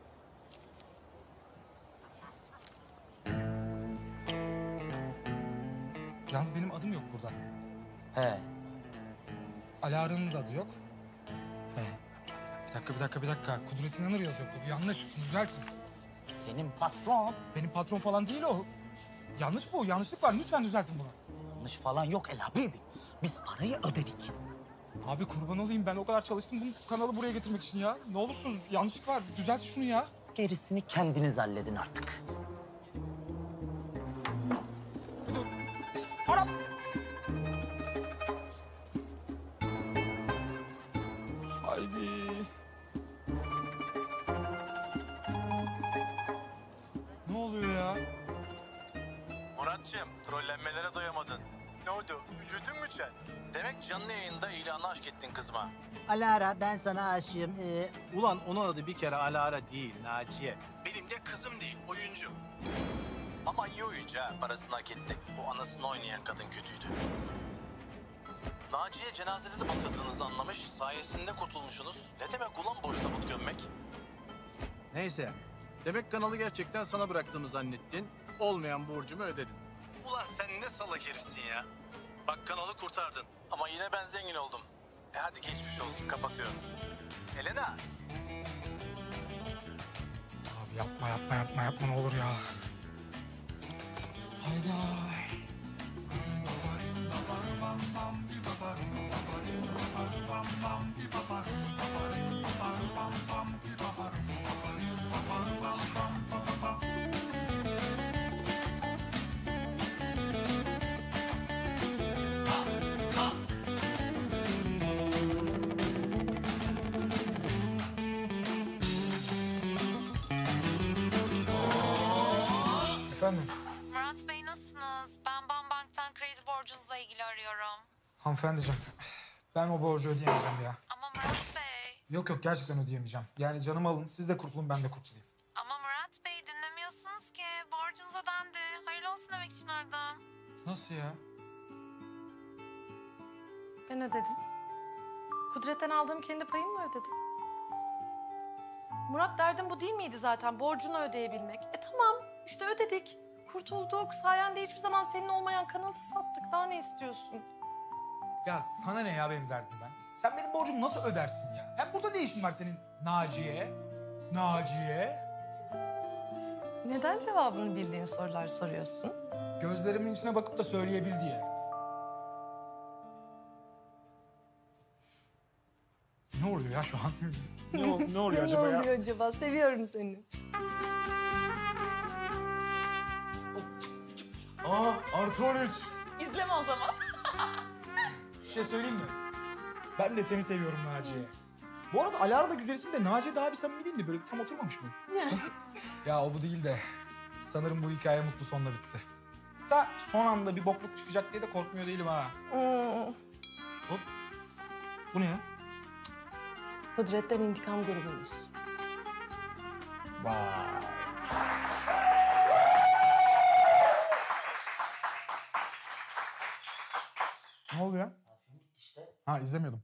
Yalnız benim adım yok burada. He. Alara'nın da adı yok. He. Bir dakika, bir dakika, bir dakika. Kudret İnanır yazıyor. Bu yanlış. Bunu düzeltin. Senin patron. Benim patron falan değil o. Yanlış bu. Yanlışlık var. Lütfen düzeltin bunu. Yanlış falan yok el habibi. Biz parayı ödedik. Abi kurban olayım. Ben o kadar çalıştım bu kanalı buraya getirmek için ya. Ne olursunuz yanlışlık var. Düzelt şunu ya. Gerisini kendiniz halledin artık. Arap. Haydi. Ne oluyor ya? Muratcığım, trollenmelere doyamadın. Ne oldu? Üzüldün mü sen? Demek canlı yayında ilanı aşk ettin kızıma. Alara ben sana aşığım. Ee, Ulan onun adı bir kere Alara değil, Naciye. Benim de kızım değil, oyuncu. Ama iyi oyuncu ha, parasını hak etti. O anasını oynayan kadın kötüydü. Naciye cenazede de batırdığınızı anlamış, sayesinde kurtulmuşsunuz. Ne demek ulan boş tabut gömmek? Neyse. Demek kanalı gerçekten sana bıraktığımı zannettin. Olmayan borcumu ödedin. Ulan sen ne salak herifsin ya. Bak kanalı kurtardın ama yine ben zengin oldum. E hadi geçmiş olsun, kapatıyorum. Elena. Abi yapma, yapma, yapma, yapma ne olur ya. Hayda. Efendim, Murat Bey nasılsınız? Ben Bambank'tan kredi borcunuzla ilgili arıyorum. hanımefendiciğim. Ben o borcu ödeyemeyeceğim ya. Ama Murat Bey. Yok yok gerçekten ödeyemeyeceğim. Yani canımı alın, siz de kurtulun, ben de kurtulayım. Ama Murat Bey dinlemiyorsunuz ki. Borcunuz ödendi. Hayırlı olsun demek için aradım. Nasıl ya? Ben ödedim. Kudret'ten aldığım kendi payımla ödedim. Murat derdin bu değil miydi zaten? Borcunu ödeyebilmek. E tamam işte ödedik. Kurtulduk. Sayende hiçbir zaman senin olmayan kanalı sattık. Daha ne istiyorsun? Ya sana ne ya benim derdimden? Sen benim borcumu nasıl ödersin ya? Hem burada ne işin var senin Naciye? Naciye? Neden cevabını bildiğin sorular soruyorsun? Gözlerimin içine bakıp da söyleyebil diye. Ne oluyor ya şu an? ne, ol- ne oluyor acaba ya? Ne oluyor acaba? Seviyorum seni. Aa artı on üç. İzleme o zaman. Bir şey söyleyeyim mi? Ben de seni seviyorum Naciye. Bu arada Alara da güzel isim de Naciye daha bir samimi değil mi? Böyle bir tam oturmamış mı? Ya o bu değil de sanırım bu hikaye mutlu sonla bitti. Da son anda bir bokluk çıkacak diye de korkmuyor değilim ha. Hop. Bu ne ya? Kudret'ten intikam grubumuz. Vay. Ne oluyor? Ha izlemiyordum.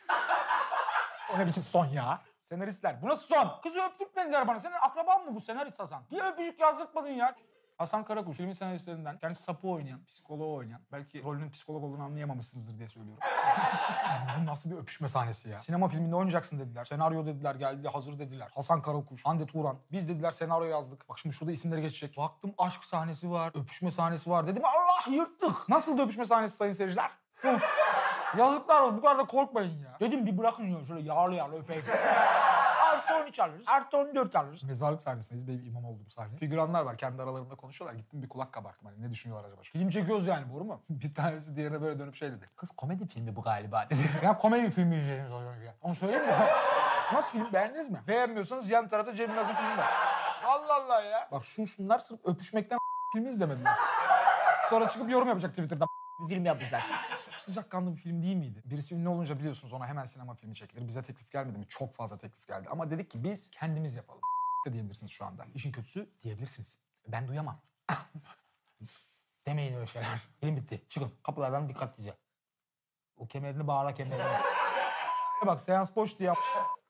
O ne biçim son ya? Senaristler. Bu nasıl son? Kızı öptürtmediler bana. Senin akraban mı bu senarist Hasan? Bir öpücük yazdırtmadın ya. Hasan Karakuş, filmin senaristlerinden. Kendisi sapı oynayan, psikoloğu oynayan. Belki rolünün psikolog olduğunu anlayamamışsınızdır diye söylüyorum. Bu nasıl bir öpüşme sahnesi ya? Sinema filminde oynayacaksın dediler. Senaryo dediler, geldi hazır dediler. Hasan Karakuş, Hande Turan. Biz dediler senaryo yazdık. Bak şimdi şurada isimleri geçecek. Baktım aşk sahnesi var, öpüşme sahnesi var. Dedim Allah yırttık. Nasıl da öpüşme sahnesi sayın seyirciler? Yazıklar olsun, bu kadar da korkmayın ya. Dedim bir bırakın ya şöyle yağlı yağlı öpeyim. Artı on üç alırız, artı on dört alırız. Mezarlık sahnesindeyiz, benim imam oldu bu sahne. Figüranlar var, kendi aralarında konuşuyorlar. Gittim bir kulak kabarttım hani ne düşünüyorlar acaba? Film çekiyoruz yani, doğru mu? Bir tanesi diğerine böyle dönüp şey dedi. Kız komedi filmi bu galiba dedi. Ya komedi filmi izlediniz o zaman ya. Onu söyleyeyim mi? Nasıl film, beğendiniz mi? Beğenmiyorsanız yan tarafta Cem Yılmaz'ın filmi var. Allah Allah ya. Bak şu şunlar sırf öpüşmekten filmi izlemediler. Sonra çıkıp yorum yapacak Twitter'da. Bir film yapmışlar. Çok sıcakkanlı bir film değil miydi? Birisi ünlü olunca biliyorsunuz ona hemen sinema filmi çekilir. Bize teklif gelmedi mi? Çok fazla teklif geldi. Ama dedik ki biz kendimiz yapalım. De diyebilirsiniz şu anda. İşin kötüsü diyebilirsiniz. Ben duyamam. Demeyin öyle şeyler. Film bitti. Çıkın. Kapılardan dikkatlice. O kemerini bağla kemerini. Bak seans boş diye.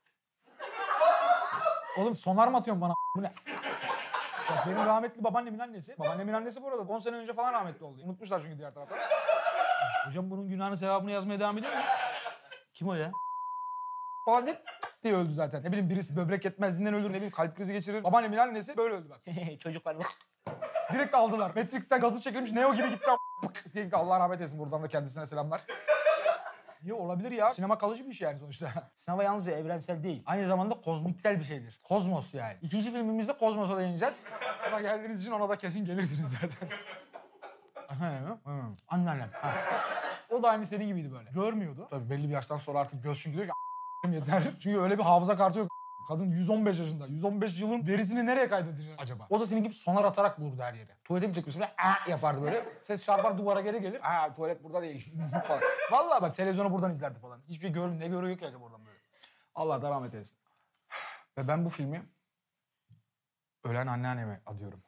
Oğlum sonar mı atıyorsun bana? Bu ne? Bak benim rahmetli babaannemin annesi. Babaannemin annesi bu arada on sene önce falan rahmetli oldu. Unutmuşlar çünkü diğer tarafta. Hocam bunun günahını sevabını yazmaya devam ediyor mu? Kim o ya? Falan deyip diye öldü zaten. Ne bileyim birisi böbrek yetmezliğinden ölür, ne bileyim kalp krizi geçirir. Babaannemin annesi böyle öldü bak. Çocuklar direkt aldılar. Matrix'ten gazı çekilmiş Neo gibi gitti. Diye gitti. Allah rahmet eylesin, buradan da kendisine selamlar. Niye olabilir ya? Sinema kalıcı bir iş yani sonuçta. Sinema yalnızca evrensel değil. Aynı zamanda kozmiksel bir şeydir. Kozmos yani. İkinci filmimizde kozmosa değineceğiz. Ona geldiğiniz için ona da kesin gelirsiniz zaten. Anneannem. Ha. O da aynı senin gibiydi böyle. Görmüyordu. Tabii belli bir yaştan sonra artık göz çünkü diyor ki yeter. Çünkü öyle bir hafıza kartı yok. Kadın yüz on beş yaşında. yüz on beş yılın verisini nereye kaydedecek acaba? O da senin gibi sonar atarak bulurdu her yere. Tuvalete gidecek mesela aa yapardı böyle. Ses çarpar duvara geri gelir. Aa tuvalet burada değil. Falan. Vallahi bak televizyonu buradan izlerdi falan. Hiçbir şey görmüyor. Ne görüyor ki acaba oradan böyle. Allah da rahmet eylesin. Ve ben bu filmi ölen anneanneme adıyorum.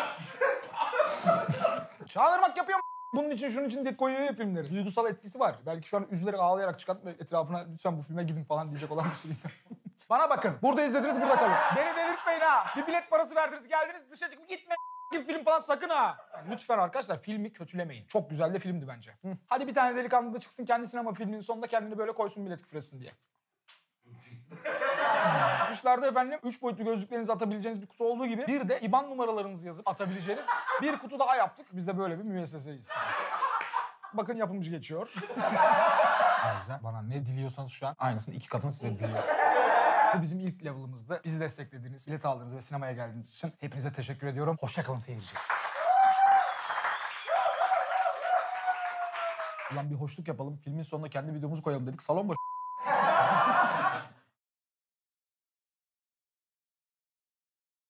Çağırmak yapıyorum. Bunun için şunun için diye koyuyor ya filmleri. Duygusal etkisi var. Belki şu an üzülerek ağlayarak çıkan etrafına lütfen bu filme gidin falan diyecek olan bir sürü insan. Bana bakın. Burada izlediniz, burada kalın. Beni delirtmeyin ha. Bir bilet parası verdiniz, geldiniz dışarı çıkıp gitme gibi film falan sakın ha. Yani lütfen arkadaşlar filmi kötülemeyin. Çok güzel de filmdi bence. Hı. Hadi bir tane delikanlı da çıksın kendisine ama filmin sonunda kendini böyle koysun millet küfür etsin diye. Dışlarda efendim üç boyutlu gözlüklerinizi atabileceğiniz bir kutu olduğu gibi bir de İ B A N numaralarınızı yazıp atabileceğiniz bir kutu daha yaptık. Biz de böyle bir müesseseyiz. Bakın yapımcı geçiyor. Ayrıca bana ne diliyorsanız şu an aynısını iki katını size diliyor. Bu bizim ilk level'ımızdı. Bizi desteklediğiniz, bilet aldığınız ve sinemaya geldiğiniz için hepinize teşekkür ediyorum. Hoşça kalın seyirci. Ulan bir hoşluk yapalım. Filmin sonuna kendi videomuzu koyalım dedik. Salon boş.